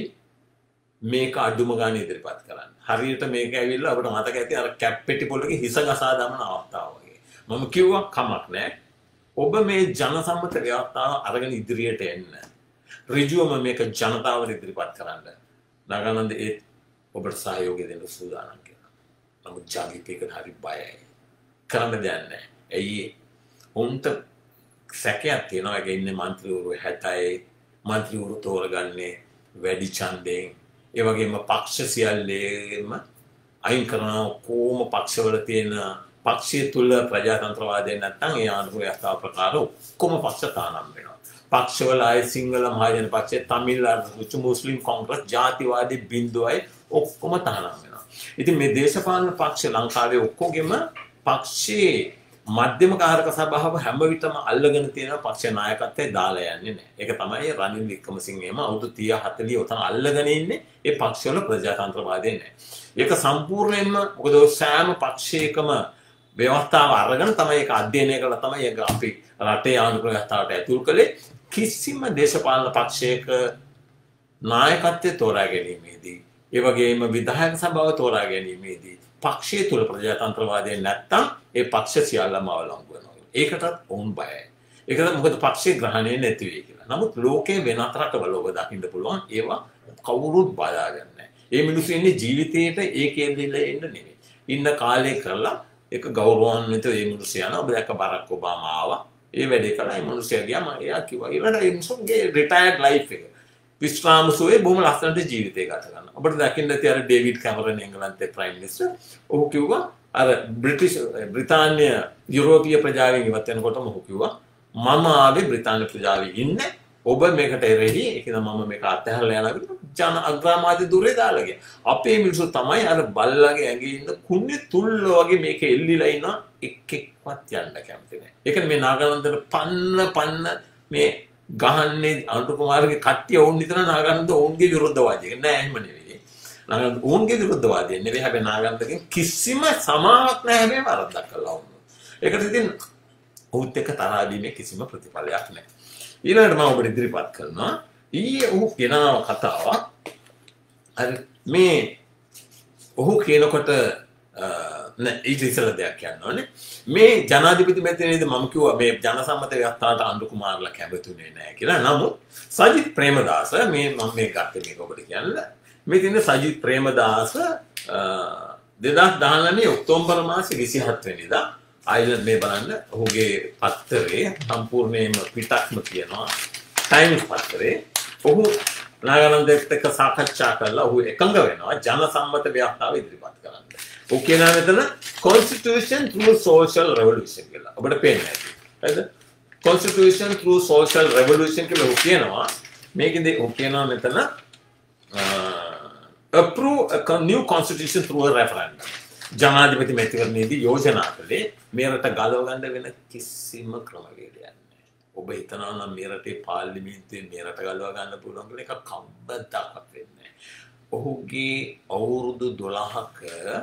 මේක අඩුම ගාන ඉදිරිපත් කරන්න. හරියට මේක ඇවිල්ලා අපිට මතක ඇති අර කැප් පෙට්ටි පොල්ලගේ හිස ගසා දමන අවස්ථාව වගේ. මම කිව්වා කමක් නැහැ. ඔබ මේ ජනසම්මත ව්‍යවස්ථාව අරගෙන ඉදිරියට එන්න. ඍජුවම මේක ජනතාවට ඉදිරිපත් කරන්න. නාගානන්ද ඒ ඔබට සහයෝගය දෙන්න සූදානම් කියලා. නමුත් ජවිපේකට හරි බයයි. කරන්න දෙයක් නැහැ. ඇයි උන්ට සැකයක් තියෙනවා. ඒකේ ඉන්නේ മന്ത്രിවරු හැටයි මන්ත්‍රීවරු තෝරගන්නේ වැඩි ඡන්දයෙන්. ඒ වගේම පක්ෂ සියල්ලේම අයින් කරන කොම පක්ෂවල තියෙන පක්ෂය තුල ප්‍රජාතන්ත්‍රවාදය නැත්නම් ඒ ආණ්ඩුව ව්‍යවස්ථාව ප්‍රකාර ඔක්කොම පක්ෂ තානම් වෙනවා. පක්ෂවල අය සිංහල මහජන පක්ෂය, තමිල් මුස්ලිම් කොංග්‍රස්, ජාතිවාදී බින්දුවයි ඔක්කොම තානම් වෙනවා. ඉතින් මේ දේශපාලන පක්ෂ ලංකාවේ ඔක්කොගෙම පක්ෂයේ මධ්‍යම කාරක සභාව හැම විටම අල්ලගෙන තියෙන පක්ෂ නායකත්වයේ දාලා යන්නේ නැහැ. ඒක තමයි රනිල් වික්‍රමසිංහම අවුරුදු තිහ හතලිහ උතන අල්ලගෙන ඉන්නේ. ඒ පක්ෂවල ප්‍රජාතන්ත්‍රවාදය නැහැ. ඒක සම්පූර්ණයෙන්ම මොකද සෑම පක්ෂයකම ව්‍යවස්ථාව අරගෙන තමයි ඒක අධ්‍යයනය කළා තමයි ඒක අපි රටේ ආණ්ඩුක්‍රම ව්‍යවස්ථාවට ඇතුල් කළේ. කිසිම දේශපාලන පක්ෂයක නායකත්වයේ තෝරා ගැනීමේදී ඒ වගේම විධායක සභාව තෝරා ගැනීමේදී පක්ෂය තුල ප්‍රජාතන්ත්‍රවාදය නැත්තම් ඒ පක්ෂ සියල්ලම අවලංගු වෙනවා. ඒකටත් වුන් බයයි. ඒකට මොකද පක්ෂේ ග්‍රහණය නැති වෙයි කියලා. නමුත් ලෝකේ වෙනත් රටවල ඔබ දකින්න පුළුවන් ඒවා කවුරුත් බලාගන්නේ නැහැ. ඒ මිනිස්සු ඉන්නේ ජීවිතේට ඒකේ දෙලා ඉන්න නෙමෙයි. ඉන්න කාලේ කරලා ඒක ගෞරවාන්විතව ඒ මිනිස්සු යනවා. ඔබ දැක්ක බරක් ඔබාමා ආවා. ඒ වැඩේ කළා. ඒ මිනිස්සයා ගියා මම එයා කිව්වා ඊළඟට ඒ මිනිස්සුගේ රිටයර්ඩ් ලයිෆ් එක. විශ්‍රාම සුවේ බොහොම ලස්සනට ජීවිතය ගත කරනවා. ඔබට දකින්න ඇති අර ඩේවිඩ් කැමරන් එංගලන්තේ ප්‍රයිම් මිනිස්ටර්. ඔහු කිව්වා අර බ්‍රිටිෂ් බ්‍රිතාන්‍ය යුරෝපීය ප්‍රජාවෙන් ඉවත් වෙනකොටම ඔහු කිව්වා මම ආවේ බ්‍රිතාන්‍ය ප්‍රජාවේ ඉන්නේ. ඔබ මේකට එරෙහි ඒකද මම මේක අත්හැරලා යනවා ජන අග්‍රාමාත්‍ය දුරේ දාලා ගියා. අපේ මිනිස්සු තමයි අර බල්ලගේ ඇඟේ ඉන්න කුණ්‍ය තුල්ල වගේ මේක එල්ලිලා ඉනවා එක් එක්වත් යන්න කැමති නැහැ. ඒකනේ මේ නාගානන්දට පන්න පන්න මේ ගහන්නේ අනුර කුමාරගේ කට්ටිය වුන් නිතර නාගානන්ද ඔවුන්ගේ විරුද්ධවාදී නෑ එහෙම නෙවෙයි. නාගන්ද ඕන්ගේ විරුද්ධවාදීන් නෙවෙයි හැබැයි නාගන්දගෙන් කිසිම සමාවක් නැහැ හැබැයි වරද්දක් කළා වුණා. ඒකට ඉතින් ඔහුත් එක්ක තරහා දීමේ කිසිම ප්‍රතිඵලයක් නැහැ. ඊළඟට මම ඔබට ඉදිරිපත් කරනවා ඊයේ ඔහු කියනවා කතාවක්. අර මේ ඔහු කියනකොට නෑ ඊට ඉස්සෙල්ලා දෙයක් කියන්න ඕනේ. මේ ජනාධිපති මැතිනේද මම කිව්වා මේ ජනසම්මත ව්‍යවස්ථාවට අනුරු කුමාරලා කැමතුනේ නැහැ කියලා. නමුත් සජිත් ප්‍රේමදාස මේ මම මේ ගත්තේ මේක ඔබට කියන්න. මේ තියෙන සජිත් ප්‍රේමදාස දෙදහස් දහනවය ඔක්තෝබර් මාසේ විසිහත් වෙනිදා ආයිලන්ඩ් මේ බලන්න ඔහුගේ පත්තරේ සම්පූර්ණයෙන්ම පිටක්ම කියනවා ටයිම්ස් පත්තරේ ඔහු නාගානන්දත් එක්ක සාකච්ඡා කරලා ඔහු එකඟ වෙනවා ජනසම්මත ව්‍යවස්ථාව ඉදිරිපත් කරන්න. ඔහු කියනවා මෙතන constitution through social revolution කියලා. ඔබට පේන්නේ නැහැ. හරිද? constitution through social revolution කියලා ඔහු කියනවා. මේකෙන්ද ඔහු කියනවා මෙතන approve a new constitution through a referendum. ජනාධිපති මැතිවරණයේදී යෝජනා කළේ මේ රට ගලව ගන්න වෙන කිසිම ක්‍රමවේදයක් නැහැ. ඔබ හිතනවා නම් මේ රටේ පාර්ලිමේන්තුවේ මේ රට ගලව ගන්න පුළුවන් කියලා එක කවදාවත් වෙන්නේ නැහැ. ඔහුගේ අවුරුදු දොළහක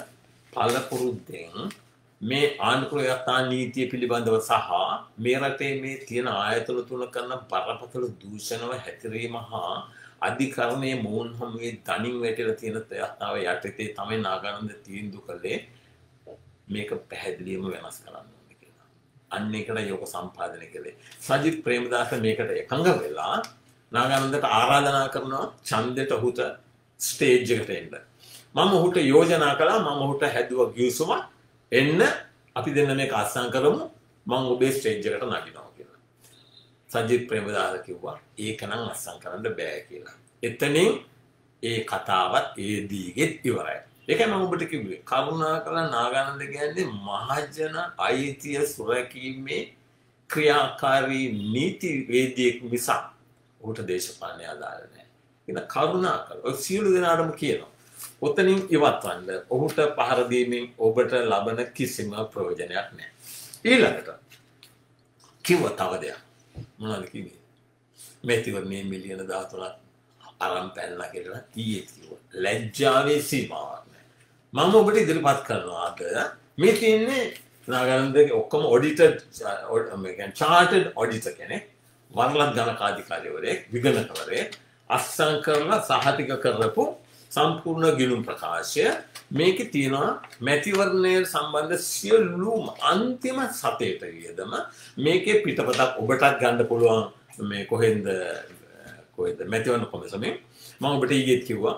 පළපුරුද්දෙන් මේ ආණ්ඩුක්‍රම ව්‍යවස්ථා නීතිය පිළිබඳව සහ මේ රටේ මේ තියෙන ආයතන තුන කරන බරපතල දූෂණව හැතිරීම හා අධිකරණයේ මෝහන් හැමේ දණින් වැටලා තියෙන තත්ත්වය යටතේ තමයි නාගානන්ද තීන්දුව කළේ මේක පැහැදිලිවම වෙනස් කරන්න ඕනේ කියලා. අන්න ඒකට යෝග සම්පාදනය කළේ. සජිත් ප්‍රේමදාස මේකට එකඟ වෙලා නාගානන්දට ආරාධනා කරනවා ඡන්දෙට ඔහුට ස්ටේජ් එකට එන්න. මම ඔහුට යෝජනා කළා මම ඔහුට හැදුවා ගිවිසුම එන්න අපි දෙන්න මේක අත්සන් කරමු මම ඔබේ ස්ටේජ් එකට නගිනවා කියලා. සජිත් ප්‍රේමදාස කිව්වා ඒක නම් අත්සන් කරන්න බෑ කියලා. එතනින් ඒ කතාවත් ඒ දීගෙත් ඉවරයි. ඒකයි මම ඔබට කිව්වේ කරුණාකරලා නාගානන්ද කියන්නේ මහජන අයිතිය සුරැකීමේ ක්‍රියාකාරී නීතිවේදියෙක් මිසක් ඔහුට දේශපාලනය අදාළ නැහැ. ඒක කරුණාකරලා ඔය සියලු දෙනාටම කියනවා. ඔතනින් ඉවත් වන්න ඔහුට පහර දීමෙන් ඔබට ලබන කිසිම ප්‍රයෝජනයක් නැහැ. ඊළඟට කිව්ව තව දෙයක්. මොනවද කිව්වේ? මැතිවරණයේ මිලියන දහතුනක් අරන් පැනලා කියලා ඊයේ කිව්වා. ලැජ්ජාවේ සීමාවක් නැහැ. මම ඔබට ඉදිරිපත් කරනවා අද මේ තියෙන්නේ නාගානන්දගේ ඔක්කොම ඔඩිටඩ් මේ කියන්නේ chartered auditor කෙනෙක් වරලත් ගණකාධිකාරිවරයෙක් විගණකවරයෙක් අස්සම් කරලා සහතික කරපු සම්පූර්ණ ගිණුම් ප්‍රකාශය මේකේ තියෙනවා මැතිවරණය සම්බන්ධ සියලුම අන්තිම සතේට වියදම මේකේ පිටපතක් ඔබටත් ගන්න පුළුවන් මේ කොහෙන්ද කොහෙද මැතිවරණ කොමිසමෙන් මම ඔබට ඊයේත් කිව්වා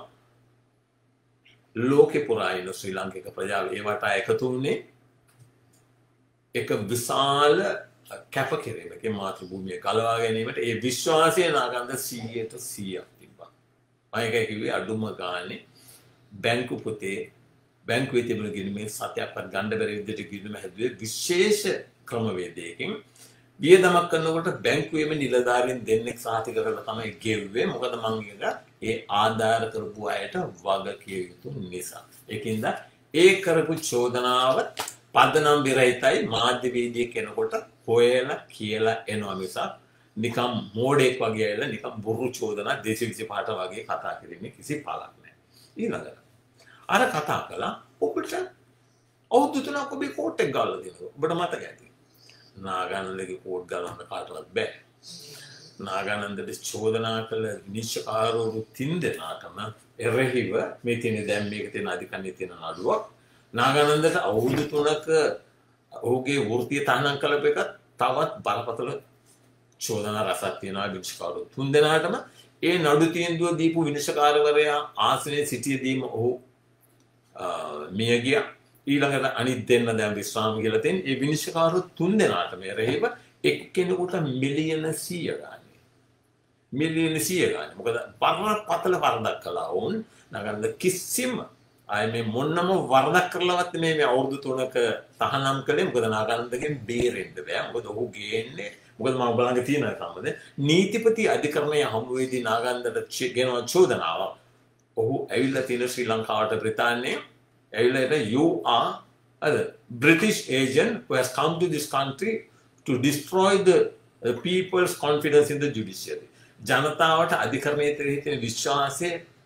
ලෝකේ පුරා ඉන්න ශ්‍රී ලාංකික ප්‍රජාව ඒවට එකතු වුණේ එක විශාල කැපකිරීමකින් මාතෘභූමිය ගලවා ගැනීමට ඒ විශ්වාසය නාගන්ද සීයට සීයක් තිබ්බා. අයකයි කිව්වේ අඩුම ගානේ බැංකු පොතේ බැංකුවේ තිබුණ ගිණුමේ සතයක්වත් ගන්න බැරි විදිහට ගිණුම හැදුවේ විශේෂ ක්‍රමවේදයකින්. වියදමක් කරනකොට බැංකුවේම නිලධාරීන් දෙන්නෙක් සහතික කරලා තමයි ගෙව්වේ. මොකද මං ඒ ආධාර කරපු අයට වග කිය යුතු නිසා. ඒකින්ද ඒ කරපු චෝදනාව පදනම් විරහිතයි මාධ්‍යවේදියෙක් කෙනෙකුට හොයලා කියලා එනවා මිසක් නිකම් මෝඩෙක් වගේ ඇවිල්ලා නිකම් බොරු චෝදනා දෙසිය විසිපහට වගේ කතා කිරීමේ කිසි පළක් නැහැ. ඊළඟට අර කතා කළා ඔබට අවුරුදු තුනක් ඔබේ කෝට් එක ගාලා දෙනවා. ඔබට මතක ඇති. නාගානන්දගේ කෝට් ගලවන්න කාටවත් බෑ. නාගානන්දට චෝදනා කළ නිශ්චකාරවරු තින් දෙනාටම එරෙහිව මේ තියෙන දැන් මේක තියෙන අධිකරණයේ තියෙන නඩුවක් නාගානන්දට අවුරුදු තුනක ඔහුගේ වෘත්තීය තහනම් කළප එක තවත් බරපතල චෝදනා රසක් තියෙනවා විනිශ්චයකාරවරු තුන් දෙනාටම ඒ නඩු තීන්දුව දීපු විනිශ්චයකාරවරයා ආසනයේ සිටියදීම ඔහු මිය ගියා. ඊළඟට අනිත් දෙන්න දැන් විශ්‍රාම කියලා තියෙන ඒ විනිශ්චයකාරවරු තුන් දෙනාටම එරෙහිව එක්කෙනෙකුට මිලියන සීය ගන්න. මිලියන සීය ගන්න. මොකද බරපතල වරදක් කළා වුන් නගන්න කිසිම අය මේ මොන්නම වරදක් කරලවත් මේ මේ අවුරුදු තුනක තහනම් කළේ මොකද නාගානන්දගෙන් බේරෙන්න බෑ. මොකද ඔහු ගේන්නේ මොකද මම බලන්න තියෙන කමද නීතිපති අධිකරණයේ හමුවේදී නාගානන්දට ගෙනවා චෝදනාවක්. ඔහු ඇවිල්ලා තියෙන ශ්‍රී ලංකාවට බ්‍රිතාන්‍යයේ ඇවිල්ලා you are a British agent who has come to this country to destroy the uh, people's confidence in the judiciary. ජනතාවට අධිකරණයේ තියෙන විශ්වාසය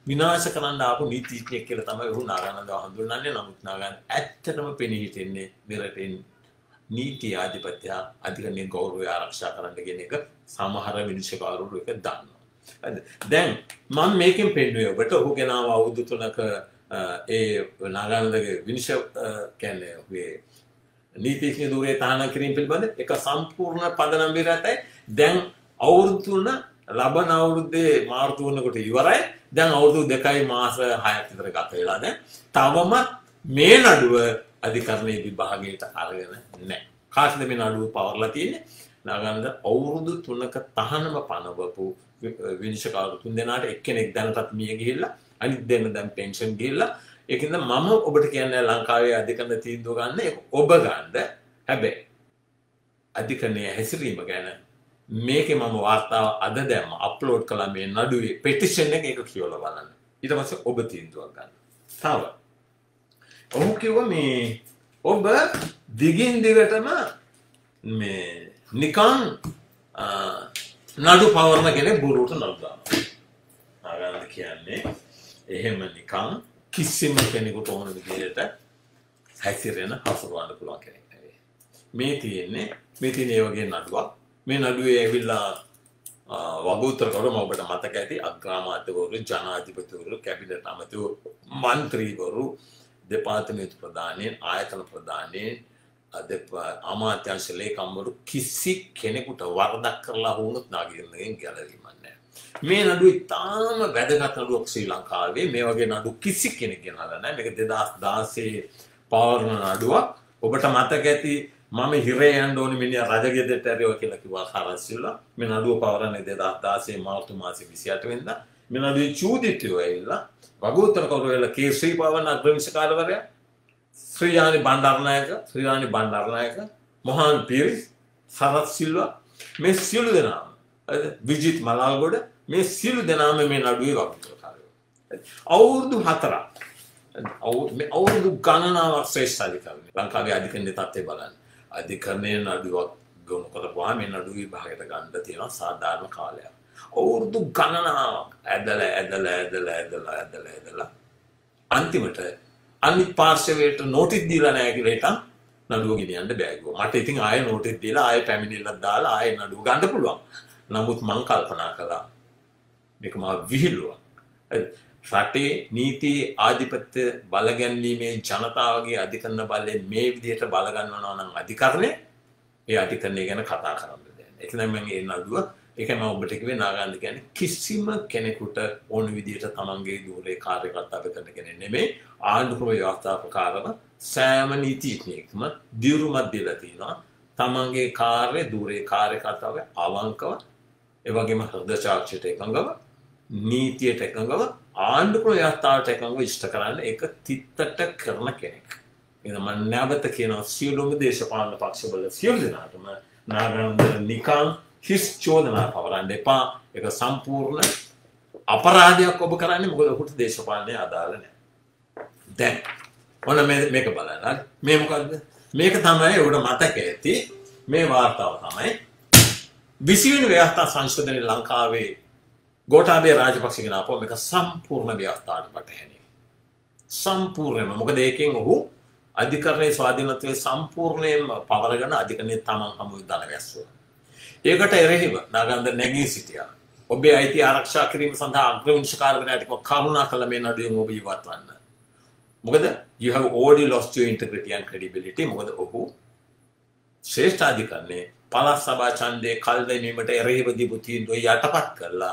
විනාශ කරන්න ආපු නීතිඥයෙක් කියලා තමයි ඔහු නාගානන්දව හඳුන්වන්නේ. නමුත් නාගානන්ද ඇත්තටම පෙනී හිටින්නේ මෙරටින් නීති ආධිපත්‍ය අධිකරණයේ ගෞරවය ආරක්ෂා කරන්න කියන එක සමහර විනිශ්චයකාරවරු එක දන්නවා. දැන් මම මේකෙන් පෙන්නුවේ ඔබට ඔහු ගෙනාව අවුරුදු තුනක ඒ නාගානන්දගේ විනිශ්චය කියන්නේ ඔහුගේ නීතිඥ ධුරයේ තහනම් කිරීම පිළිබඳ එක සම්පූර්ණ පදනම් විරතයි. දැන් අවුරුදු තුන ලබන අවුරුද්දේ මාර්තු වෙනකොට ඉවරයි. දැන් අවුරුදු දෙකයි මාස හයක් විතර ගත වෙලා දැන් තවමත් මේ නඩුව අධිකරණයේ විභාගයට අරගෙන නැහැ. කාටද මේ නඩුව පවර්ලා තියෙන්නේ? නාගානන්ද අවුරුදු තුනක තහනම පනවපු විනිශ්චයකාරු තුන් දෙනාට එක්කෙනෙක් දැනටත් මිය ගිහිල්ලා අනිත් දෙන්න දැන් පෙන්ෂන් ගිහිල්ලා. ඒකින්ද මම ඔබට කියන්නේ ලංකාවේ අධිකරණ තීන්දුව ගන්න ඒක ඔබ ගන්න. හැබැයි අධිකරණයේ හැසිරීම ගැන මේකේ මම වාර්තාව අද දැම්ම අප්ලෝඩ් කළා මේ නඩුවේ පෙටිෂන් එක ඒක කියවලා බලන්න. ඊට පස්සේ ඔබ තීන්දුවක් ගන්න. තව ඔහු කිව්වා මේ ඔබ දිගින් දිගටම මේ නිකන් නඩු පවරන කෙනෙක් බොරුවට නඩු දානවා. නාගානන්ද කියන්නේ එහෙම නිකන් කිසිම කෙනෙකුට ඕන විදිහට හැසිරෙන හසුරවන්න පුළුවන් කෙනෙක් නෙවෙයි. මේ තියෙන්නේ මේ තියෙන ඒ වගේ නඩුවක්. මේ නඩුවේ ඇවිල්ලා වගඋත්තරකවරු ඔබට මතක ඇති අග්‍රාමාත්‍යවරු, ජනාධිපතිවරු, කැබිනට් අමාත්‍යවරු, මන්ත්‍රීවරු, දෙපාර්තමේන්තු ප්‍රධානීන්, ආයතන ප්‍රධානීන්, අමාත්‍යාංශ ලේකම්වරු කිසි කෙනෙකුට වරදක් කරලා වුණොත් නාගරිකයන්ගෙන් ගැලවීමක් නැහැ. මේ නඩුව ඉතාම වැදගත් නඩුවක් ශ්‍රී ලංකාවේ. මේ වගේ නඩු කිසි කෙනෙක් ගෙනල්ලා නැහැ. මේක දෙදාස් දාසයේ පවර්ණ නඩුවක්. ඔබට මතක ඇති මම හිරේ යන්න ඕනේ මිනිහා රජගෙදරට ඇරියෝ කියලා කිව්වා සරස්සිල්ලා. මේ නඩුව පවරන්නේ දෙදාස් දාසයේ මාර්තු මාසේ විසිඅට වෙනිදා. මේ නඩුවේ චූදිතයෝ ඇවිල්ලා වගඋත්තරකවරු වෙලා කේ ශ්‍රී පවර්ණ අග්‍රවිනිශ්චයකාරවරයා, ශ්‍රීයානි බණ්ඩාරනායක, ශ්‍රීයානි බණ්ඩාරනායක, මොහාන් පීරිස්, සරස්සිල්වා මේ සියලු දෙනාම විජිත් මලාල්ගොඩ මේ සියලු දෙනාම මේ නඩුවේ වගඋත්තරකාරයෝ. අවුරුදු හතරක් අවුරුදු ගණනාවක් ශ්‍රේෂ්ඨ අධිකරණය ලංකාවේ අධිකරණයේ තත්ත්වය බලන්න. අධිකරණයේ නඩුවක් ගොනු කරපුවාම මේ නඩුව විභාගයට ගන්න තියෙනවා සාධාරණ කාලයක්. අවුරුදු ගණනාවක් ඇදලා ඇදලා ඇදලා ඇදලා ඇදලා ඇදලා අන්තිමට අනිත් පාර්ශවයට නෝටිස් දීලා නැහැ කියලා හිටන් නඩුව ගෙනියන්න බෑ කිව්වා. මට ඉතින් ආයෙ නෝටිස් දීලා ආයෙ පැමිණිල්ලක් දාලා ආයෙ නඩුව ගන්න පුළුවන්. නමුත් මං කල්පනා කළා මේක මා විහිළුවක්. රටේ නීති ආධිපත්‍ය බලගැන්වීමේ ජනතාවගේ අධිකරණ බලයෙන් මේ විදිහට බලගන්වනවා නම් අධිකරණය ඒ අධිකරණය ගැන කතා කරන්න දෙන්නේ. ඒක නම් මම ඒ නඩුව ඒක මම ඔබට කිව්වේ නාගානන්ද කියන්නේ කිසිම කෙනෙකුට ඕන විදිහට තමන්ගේ ධූරේ කාර්යකර්තාව කරන කෙනෙක් නෙමෙයි. ආණ්ඩුක්‍රම ව්‍යවස්ථාපකාරව සෑම නීතිඥයෙක්ම දියුරුමක් දීලා තිනවා. තමන්ගේ කාර්ය ධූරේ කාර්යකර්තාව අවංකව ඒ වගේම හෘද සාක්ෂියට එකඟව නීතියට එකඟව ආණ්ඩුක්‍රම ව්‍යවස්ථාවට එකඟව ඉෂ්ට කරන්න ඒක තිත්තට කරන කෙනෙක්. එහෙනම් මම නැවත කියනවා සියලුම දේශපාලන පක්ෂවල සියලු දෙනාටම නාගානන්ද නිකන් හිස් චෝදනා පවරන්න එපා. ඒක සම්පූර්ණ අපරාධයක් ඔබ කරන්නේ. මොකද ඔහුට දේශපාලනය අදාළ නැහැ. දැන් ඔන්න මේක බලන්න. හරි මේ මොකද්ද? මේක තමයි ඔබට මතක ඇති මේ වාර්තාව තමයි විසි වෙනි ව්‍යවස්ථා සංශෝධනයේ ලංකාවේ ගෝඨාභය රාජපක්ෂ ගෙන ආපුවා. මේක සම්පූර්ණ ව්‍යවස්ථාවට පටහැනි. සම්පූර්ණයෙන්ම මොකද ඒකෙන් ඔහු අධිකරණයේ ස්වාධීනත්වයේ සම්පූර්ණයෙන්ම පවරගෙන අධිකරණයේ තමන් හමුවේ දන වැස්සුවා. ඒකට එරෙහිව නාගානන්ද නැගී සිටියා. ඔබේ අයිතිය ආරක්ෂා කිරීම සඳහා අග්‍රවිනිශ්චයකාරවරයාට කරුණාකර මේ නඩුවෙන් ඔබ ඉවත් වන්න. මොකද you have already lost your integrity and credibility. මොකද ඔහු ශ්‍රේෂ්ඨ අධිකරණයේ පළාත් සභා ඡන්දයේ කල් දැමීමට එරෙහිව දීපු තීන්දුව යටපත් කරලා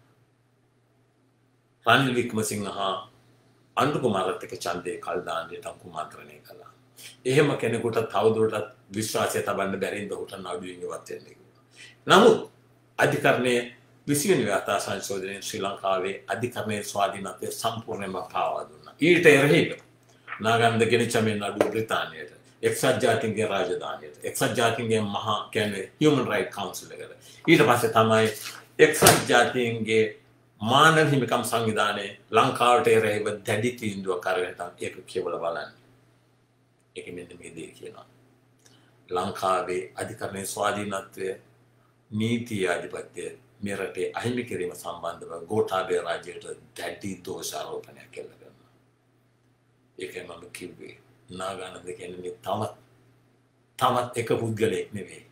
රනිල් වික්‍රමසිංහ හා අනුර කුමාරත් එක්ක ඡන්දයේ කල් දාන්නට කුමාන්ත්‍රණය කළා. එහෙම කෙනෙකුට තවදුරටත් විශ්වාසය තබන්න බැරිඳ ඔහුට නඩුවෙන් ඉවත් වෙන්න කිව්වා. නමුත් අධිකරණයේ විසි වෙනි ව්‍යවස්ථා සංශෝධනයේ ශ්‍රී ලංකාවේ අධිකරණයේ ස්වාධීනත්වය සම්පූර්ණයෙන්ම පාවා දුන්නා. ඊට එරෙහිව නාගානන්ද ගෙනිච්ච මේ නඩුව බ්‍රිතාන්‍යයට, එක්සත් ජාතීන්ගේ රාජධානියට, එක්සත් ජාතීන්ගේ මහා කියන්නේ Human Rights Council එකට. ඊට පස්සේ තමයි එක්සත් ජාතීන්ගේ මානව හිමිකම් සංවිධානයේ ලංකාවට එරෙහිව දැඩි තීන්දුවක් අරගෙන ඒක කියවලා බලන්න. ඒක මෙන්න මේ දේ කියනවා. ලංකාවේ අධිකරණයේ ස්වාධීනත්වය, නීති ආධිපත්‍ය, මේ රටේ අහිමි කිරීම සම්බන්ධව ගෝඨාභය රාජ්‍යයට දැඩි දෝෂාරෝපණයක් කළා කරනවා. ඒකයි මම කිව්වේ නාගානන්ද කියන්නේ තවත් තවත් එක පුද්ගලයෙක් නෙවෙයි.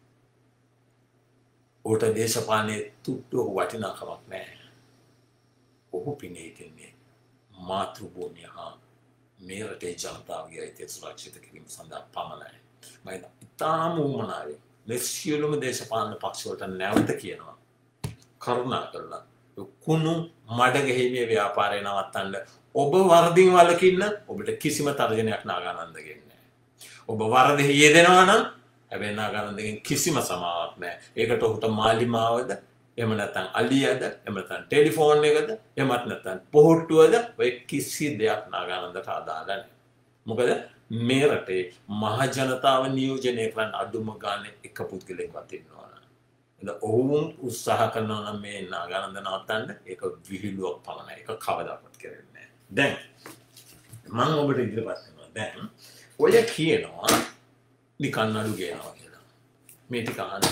ඕට දේශපාලනයේ තුට්ටු වටිනාකමක් නැහැ. ඔහු පිනේ ඉන්නේ මාතෘ භූමිය හා මේ රටේ ජනතාවගේ අයිතිය සුරක්ෂිත කිරීම සඳහා පමණයි. මම ඉතාම උමනාවේ මේ සියලුම දේශපාලන පක්ෂවලට නැවත කියනවා. කරුණා කරලා කුණු මඩ ගෙහිමේ ව්‍යාපාරය නවත්තන්න. ඔබ වරදින් වළකින්න ඔබට කිසිම තර්ජනයක් නාගානන්දගෙන් නැහැ. ඔබ වරදෙහි යෙදෙනවා නම් හැබැයි නාගානන්දගෙන් කිසිම සමාවක් නැහැ. ඒකට ඔහුට මාලිමාවද එහෙම නැත්නම් අලියද එහෙම නැත්නම් ටෙලිෆෝන් එකද එහෙමත් නැත්නම් පොහොට්ටුවද ඔය කිසි දෙයක් නාගානන්දට අදාළ නැහැ. මොකද මේ රටේ මහ ජනතාව නියෝජනය කරන අඩුම ගානේ එක පුද්ගලයෙක්වත් ඉන්නවා. එහෙනම් ඔවුන් උත්සාහ කරනවා නම් මේ නාගානන්ද නවත්තන්න ඒක විහිළුවක් පමණයි. ඒක කවදාවත් කරන්නේ නැහැ. දැන් මම ඔබට ඉදිරිපත් කරනවා. දැන් ඔය කියනවා නිකන් නඩු ගේනවා කියලා. මේ ටික අහන්න.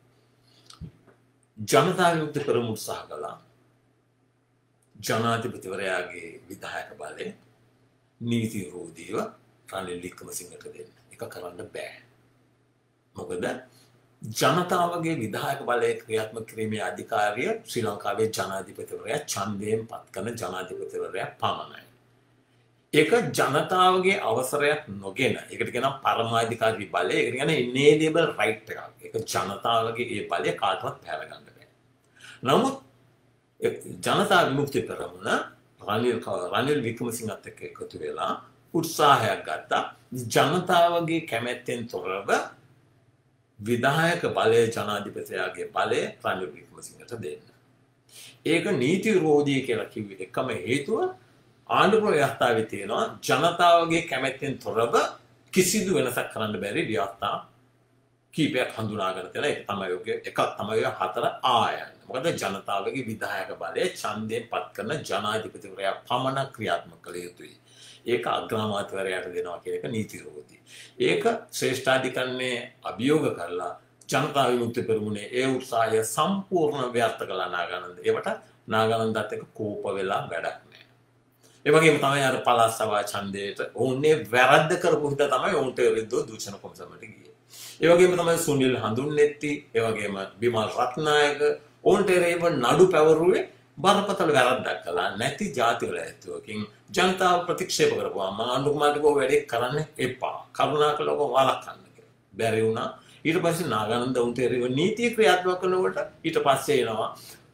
ජනතාව විමුක්ත කරමු උත්සාහ කළා. ජනාධිපතිවරයාගේ විධායක බලය නීති විරෝධීව රනිල් වික්‍රමසිංහට දෙන්න. ඒක කරන්න බෑ. මොකද ජනතාවගේ විධායක බලය ක්‍රියාත්මක කිරීමේ අධිකාරිය ශ්‍රී ලංකාවේ ජනාධිපතිවරයා ඡන්දයෙන් පත් කරන ජනාධිපතිවරයා පමණයි. ඒක ජනතාවගේ අවසරයක් නොගෙන ඒකට කියනවා පරමාධිකාරී බලය. ඒකට කියන්නේ inalienable right එකක්. ඒක ජනතාවගේ ඒ බලය කාටවත් පැහැර ගන්න බෑ. නමුත් ජනතා විමුක්ති පෙරමුණ රනිල් රනිල් වික්‍රමසිංහත් එක්ක එකතු වෙලා උත්සාහයක් ගත්තා. ජනතාවගේ කැමැත්තෙන් තොරව විධායක බලය ජනාධිපතියාගේ බලය රනිල් වික්‍රමසිංහට දෙන්න. ඒක නීති විරෝධී කියලා කිව්වේ එකම හේතුව ආණ්ඩුක්‍රම ව්‍යවස්ථාවේ තියෙනවා ජනතාවගේ කැමැත්තෙන් තොරව කිසිදු වෙනසක් කරන්න බැරි ව්‍යවස්ථා කීපයක් හඳුනාගෙන තියෙනවා. ඒක තමයි ඔගේ එකක් තමයි හතර ආයන්. මොකද ජනතාවගේ විධායක බලය ඡන්දයෙන් පත් කරන ජනාධිපතිවරයා පමණ ක්‍රියාත්මක කළ යුතුයි. ඒක අග්‍රාමාත්‍යවරයාට දෙනවා කියන එක නීති විරෝධී. ඒක ශ්‍රේෂ්ඨාධිකරණයේ අභියෝග කරලා ජනතා විමුක්ති පෙරමුණේ ඒ උත්සාහය සම්පූර්ණ ව්‍යර්ථ කළා නාගානන්ද. ඒවට නාගානන්දත් එක්ක කෝප වෙලා වැඩක් නැහැ. ඒ වගේම තමයි අර පළාත් සභා ඡන්දයට ඕන්නේ වැරද්ද කරපු හින්දා තමයි ඔවුන්ට විරුද්ධව දූෂණ කොමිසමට ගියේ. ඒ වගේම තමයි සුනිල් හඳුන්නෙත්ති, ඒ වගේම බිමල් රත්නායක ඔවුන්ට එරෙහිව නඩු පැවරුවේ බරපතල වැරද්දක් කළා නැති ජාතිවල ඇතුවකින් ජනතාව ප්‍රතික්ෂේප කරපුවා. මම අනුකුමාරට ගෝ වැඩේ කරන්න එපා. කරුණාකරලා ඔබ වළක්වන්න කියලා. බැරි වුණා. ඊට පස්සේ නාගානන්ද උන්ට එරෙහිව නීතිය ක්‍රියාත්මක කරනකොට ඊට පස්සේ එනවා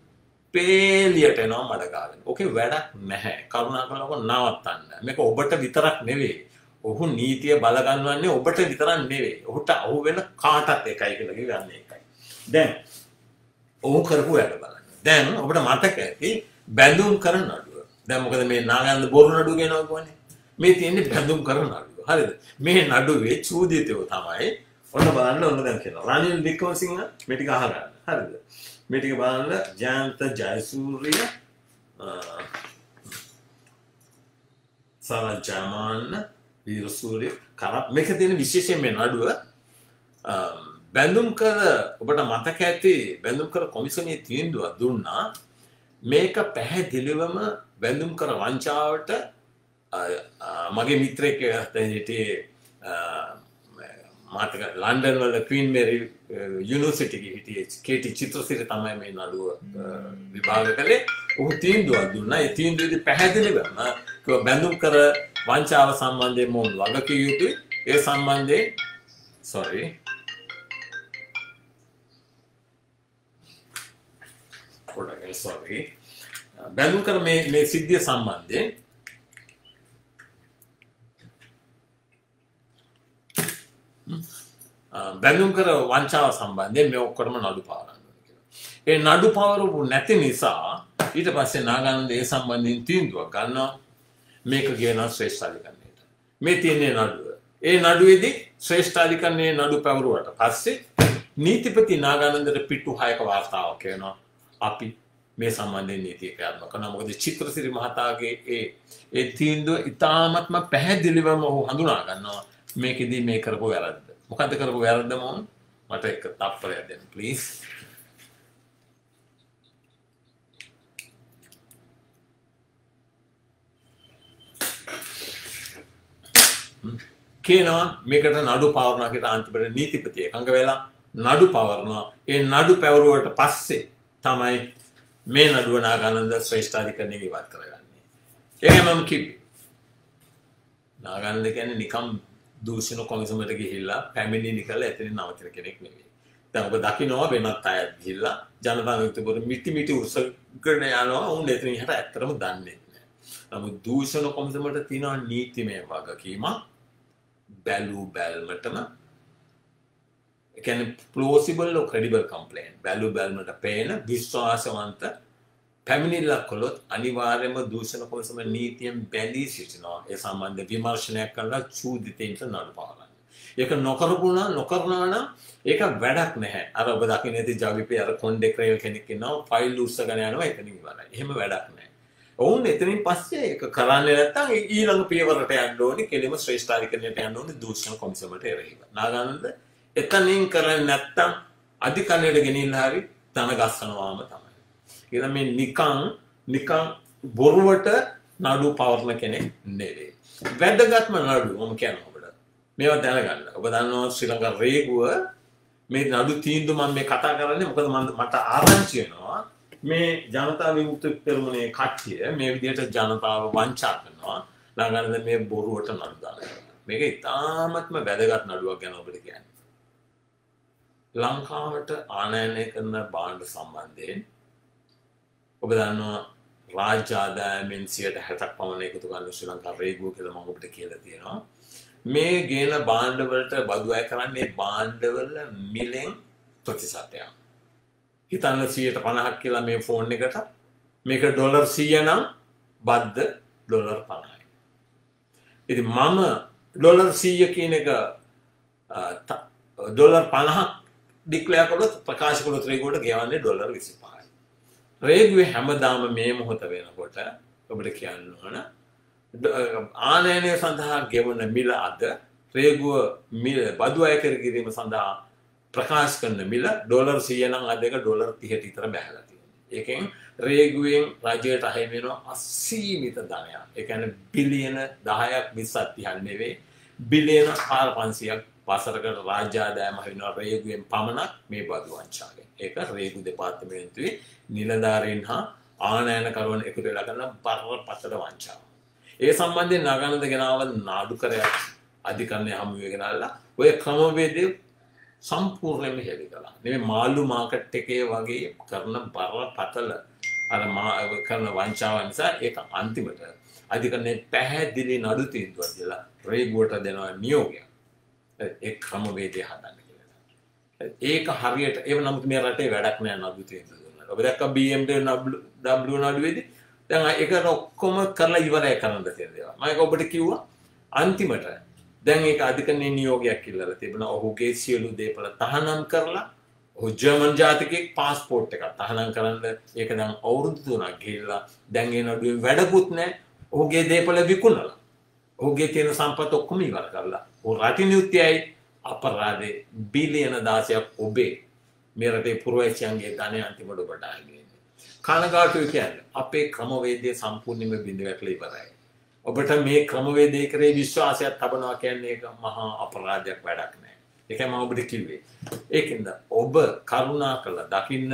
පේලියට එනවා මඩ ගාගෙන. ඕකේ වැඩක් නැහැ. කරුණාකරලා ඔබ නවත්තන්න. මේක ඔබට විතරක් නෙවෙයි. ඔහු නීතිය බල ගන්නවන්නේ ඔබට විතරක් නෙවෙයි. ඔහුට අහු වෙන කාටත් එකයි කියලා කියන්නේ ඒකයි. දැන් ඔහු කරපු වැඩ බලන්න. දැන් ඔබට මතක ඇති බැඳුම් කරන නඩුව. දැන් මොකද මේ නාගානන්ද බොරු නඩුව කියනවා කියන්නේ. මේ තියෙන්නේ බැඳුම් කරන නඩුව. හරිද? මේ නඩුවේ චූදිතයෝ තමයි ඔන්න බලන්න ඔන්න දැන් කියනවා. රනිල් වික්‍රමසිංහ මේ ටික අහගන්න. හරිද? මේ ටික බලන්න ජයන්ත ජයසූරිය සරජාමන් වීරසූරිය කරත් මේක තියෙන විශේෂයෙන් මේ නඩුව බැඳුම් කර ඔබට මතක ඇති බැඳුම් කර කොමිසමේ තීන්දුවක් දුන්නා මේක පැහැදිලිවම බැඳුම් කර වංචාවට මගේ මිත්‍රයෙක් හිටියේ මතක ලන්ඩන් වල ක්වීන් මේරි යුනිවර්සිටි එකේ හිටියේ කේටි චිත්‍රසිරි තමයි මේ නඩුව විභාග කළේ. ඔහු තීන්දුවක් දුන්නා. ඒ තීන්දුවේදී පැහැදිලිවම බැඳුම් කර වංචාව සම්බන්ධයෙන් මොන වගකිය යුතුයි. ඒ සම්බන්ධයෙන් sorry sorry බැඳුම් කර මේ මේ සිද්ධිය සම්බන්ධයෙන් බැඳුම් කර වංචාව සම්බන්ධයෙන් මේ ඔක්කොම නඩු පවරන්න ඕනේ කියලා. ඒ නඩු පවරපු නැති නිසා ඊට පස්සේ නාගානන්ද ඒ සම්බන්ධයෙන් තීන්දුවක් ගන්නවා. මේක කියනවා ශ්‍රේෂ්ඨාධිකරණයට. මේ තියෙන්නේ නඩුව. ඒ නඩුවේදී ශ්‍රේෂ්ඨාධිකරණයේ නඩු පැවරුවට පස්සේ නීතිපති නාගානන්දට පිටු හයක වාර්තාවක් එනවා. අපි මේ සම්බන්ධයෙන් නීතිය ක්‍රියාත්මක කරනවා. මොකද චිත්‍රසිරි මහතාගේ ඒ ඒ තීන්දුව ඉතාමත්ම පැහැදිලිවම ඔහු හඳුනා ගන්නවා. මේකෙදී මේ කරපු වැරද්ද. මොකද්ද කරපු වැරද්ද මොන්? මට එක තප්පරයක් දෙන්න ප්ලීස්. කියනවා මේකට නඩු පවරනවා කියලා අන්තිමට නීතිපති එකඟ වෙලා නඩු පවරනවා. ඒ නඩු පැවරුවට පස්සේ තමයි මේ නඩුව නාගානන්ද ශ්‍රේෂ්ඨාධිකරණය ඉවත් කරගන්නේ. ඒක මම කිව්වේ. නාගානන්ද කියන්නේ නිකම් දූෂණ කොමිසමට ගිහිල්ලා පැමිණිලි කරලා එතනින් නවතින කෙනෙක් නෙවෙයි. දැන් ඔබ දකිනවා වෙනත් අයත් ගිහිල්ලා ජනතා විමුක්තිපොර මිටි මිටි උත්සවගෙන යනවා. උන් එතනින් එහාට ඇත්තටම දන්නේ නැහැ. නමුත් දූෂණ කොමිසමට තියෙන නීතිමය වගකීමක් බැලු බැල්මටම ඒ කියන්නේ plausible or credible complaint බැලු බැල්මට පේන විශ්වාසවන්ත පැමිණිල්ලක් කළොත් අනිවාර්යයෙන්ම දූෂණ කොමිසම නීතියෙන් බැඳී සිටිනවා. ඒ සම්බන්ධ විමර්ශනයක් කරලා චූදිතයින්ට නඩු පවරන්න. ඒක නොකරපුණා නොකරනවා නම් ඒක වැඩක් නැහැ. අර ඔබ දකින්න ඇති ජවිපේ අර කොන්ඩෙක්රේල් කෙනෙක් ඉන්නවා ෆයිල් උස්සගෙන යනවා එතනින් ඉවරයි. එහෙම වැඩක් නැහැ. ඔවුන් එතනින් පස්සේ ඒක කරන්නේ නැත්නම් ඊළඟ පියවරට යන්න ඕනේ කෙලිම ශ්‍රේෂ්ඨාධිකරණයට යන්න ඕනේ දූෂණ කොමිසමට එරෙහිව. නාගානන්ද එතනින් කරන්නේ නැත්නම් අධිකරණයට ගෙනින්න හරි තන ගස්සනවාම තමයි. කියලා මේ නිකං නිකං බොරුවට නඩු පවරන කෙනෙක් නෙවෙයි. වැදගත්ම නඩු මම කියනවා ඔබට. මේවා දැනගන්න. ඔබ දන්නවා ශ්‍රී ලංකා රේගුව මේ නඩු තීන්දුව මම මේ කතා කරන්නේ මොකද මට ආරංචි වෙනවා මේ ජනතා විමුක්ති පෙරමුණේ කට්ටිය මේ විදිහට ජනතාව වංචා කරනවා. නාගානන්ද මේ බොරුවට නඩු දානවා. මේක ඉතාමත්ම වැදගත් නඩුවක් ගැන ඔබට කියන්නේ. ලංකාවට ආනයනය කරන භාණ්ඩ සම්බන්ධයෙන් ඔබ දන්නවා රාජ්‍ය ආදායමෙන් සියයට හැටක් පමණ එකතු කරන ශ්‍රී ලංකා රේගුව කියලා මම ඔබට කියලා තියෙනවා. මේ ගේන භාණ්ඩ වලට බදු අය කරන්නේ භාණ්ඩවල මිලෙන් ප්‍රතිශතයක්. හිතන්න සියයට පනහක් කියලා මේ ෆෝන් එකට මේක ඩොලර් සීය නම් බද්ද ඩොලර් පනහයි. ඉතින් මම ඩොලර් සීය කියන එක ඩොලර් පනහක් ඩික්ලෙයාර් කළොත් ප්‍රකාශ කළොත් රේගුවට ගෙවන්නේ ඩොලර් විසිපහයි. රේගුවේ හැමදාම මේ මොහොත වෙනකොට ඔබට කියන්න ඕන ආනයනය සඳහා ගෙවන මිල අද රේගුව මිල බදු අය කර කිරීම සඳහා ප්‍රකාශ කරන මිල ඩොලර් සීය නම් අද එක ඩොලර් තිහට විතර බැහැලා තියෙනවා. ඒකෙන් රේගුවෙන් රජයට අහිමි වෙනවා අසීමිත ධනයක්. ඒ කියන්නේ බිලියන දහයක් විස්සක් තිහක් නෙවෙයි බිලියන පන්සියයක් වසරකට රාජ්‍ය ආදායම වෙනවා රේගුවෙන් පමණක් මේ බදු වංචාවෙන්. ඒක රේගු දෙපාර්තමේන්තුවේ නිලධාරීන් හා ආනයනකරුවන් එකතු වෙලා කරන බරපතල වංචාවක්. ඒ සම්බන්ධයෙන් නාගානන්ද ගෙනාව නාඩුකරයක් අධිකරණය හමුවේ ගෙනල්ලා ඔය ක්‍රමවේදය සම්පූර්ණයෙන්ම හෙළි කළා. නෙමෙයි මාළු මාකට් එකේ වගේ කරන බරපතල අර කරන වංචාව නිසා ඒක අන්තිමට අධිකරණයේ පැහැදිලි නඩු තීන්දුවක් දීලා රේගුවට දෙනවා නියෝගයක්. ඒ ක්‍රමවේදය හදන්න කියලා. ඒක හරියට ඒව නමුත් මේ රටේ වැඩක් නෑ නඩු තීන්දුව දුන්නා. ඔබ දැක්ක බී එම් ඩබ්ලිව් නඩුවේදී දැන් ඒක ඔක්කොම කරලා ඉවරයි කරන්න තියෙන දේවල්. මම ඒක ඔබට කිව්වා අන්තිමට දැන් ඒක අධිකරණයේ නියෝගයක් ඉල්ලලා තිබුණා. ඔහුගේ සියලු දේපල තහනම් කරලා ඔහු ජර්මන් ජාතිකයෙක් පාස්පෝර්ට් එකක් තහනම් කරන්න ඒක දැන් අවුරුදු තුනක් ගිහිල්ලා දැන් ඒ නඩුවේ වැඩකුත් නැහැ. ඔහුගේ දේපල විකුණලා. ඔහුගේ තියෙන සම්පත් ඔක්කොම ඉවර කරලා. ඔහු රටිනියුත්තේයි අපරාධේ බිලියන දාසයක් ඔබේ මේ රටේ පුරවැසියන්ගේ ධනය අන්තිමට ඔබට අහිමි වෙන්නේ. කනගාටුයි කියන්නේ අපේ ක්‍රමවේදය සම්පූර්ණයෙන්ම බිඳ වැටලා ඉවරයි. ඔබට මේ ක්‍රමවේදය කරේ විශ්වාසයක් තබනවා කියන්නේ ඒක මහා අපරාධයක් වැඩක් නෑ. ඒකයි මම ඔබට කිව්වේ. ඒකෙන්ද ඔබ කරුණාකරලා දකින්න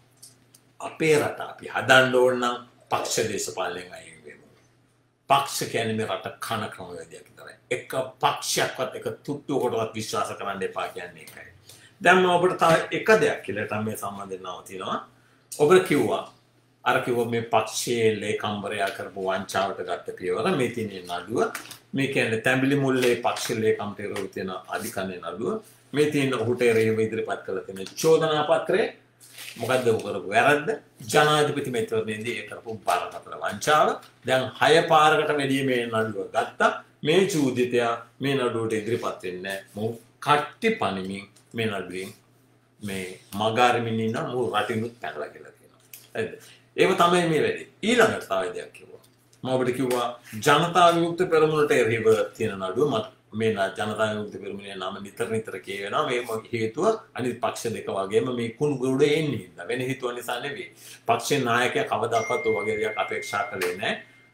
අපේ රට අපි හදන්න ඕන නම් පක්ෂ දේශපාලනයෙන් අයින් වෙමු. පක්ෂ කියන්නේ මේ රට කන ක්‍රමවේදයක් විතරයි. එක පක්ෂයක්වත් එක තුට්ටුවකටවත් විශ්වාස කරන්න එපා කියන්නේ ඒකයි. දැන් මම ඔබට තව එක දෙයක් කියලා තමයි මේ සම්බන්ධයෙන් නවතිනවා. ඔබට කිව්වා අර කිව්ව මේ පක්ෂයේ ලේකම්වරයා කරපු වංචාවට ගත්ත පියවර මේ තියෙන නඩුව මේ කියන්නේ තැඹිලි මුල්ලේ පක්ෂ ලේකම්ට එරෙහිව තියෙන අධිකරණයේ නඩුව මේ තියෙන ඔහුට එරෙහිව ඉදිරිපත් කළ තියෙන චෝදනා පත්‍රය මොකද්ද ඔහු කරපු වැරද්ද ජනාධිපති මැතිවරණයේදී ඒ කරපු බරපතල වංචාව දැන් හය පාරකට වැඩි මේ නඩුව ගත්තා මේ චූදිතයා මේ නඩුවට ඉදිරිපත් වෙන්නේ නැහැ කට්ටි පණිමින් මේ නඩුවෙන් මේ මගාරමින් ඉන්න මු රටිනුත් පැනලා කියලා තියෙනවා හරිද ඒක තමයි මේ වැඩේ. ඊළඟට තව දෙයක් කිව්වා. මම ඔබට කිව්වා ජනතා විමුක්ති පෙරමුණට එරෙහිව තියෙන නඩුව මත මේ ජනතා විමුක්ති පෙරමුණේ නම නිතර නිතර කියවෙනවා. මේ හේතුව අනිත් පක්ෂ දෙක වගේම මේ කුණු ගොඩ එන්නේ. වෙන හේතුව නිසා නෙවෙයි. පක්ෂේ නායකයා කවදාකවත් ඔය වගේ දෙයක් අපේක්ෂා කළේ නැහැ.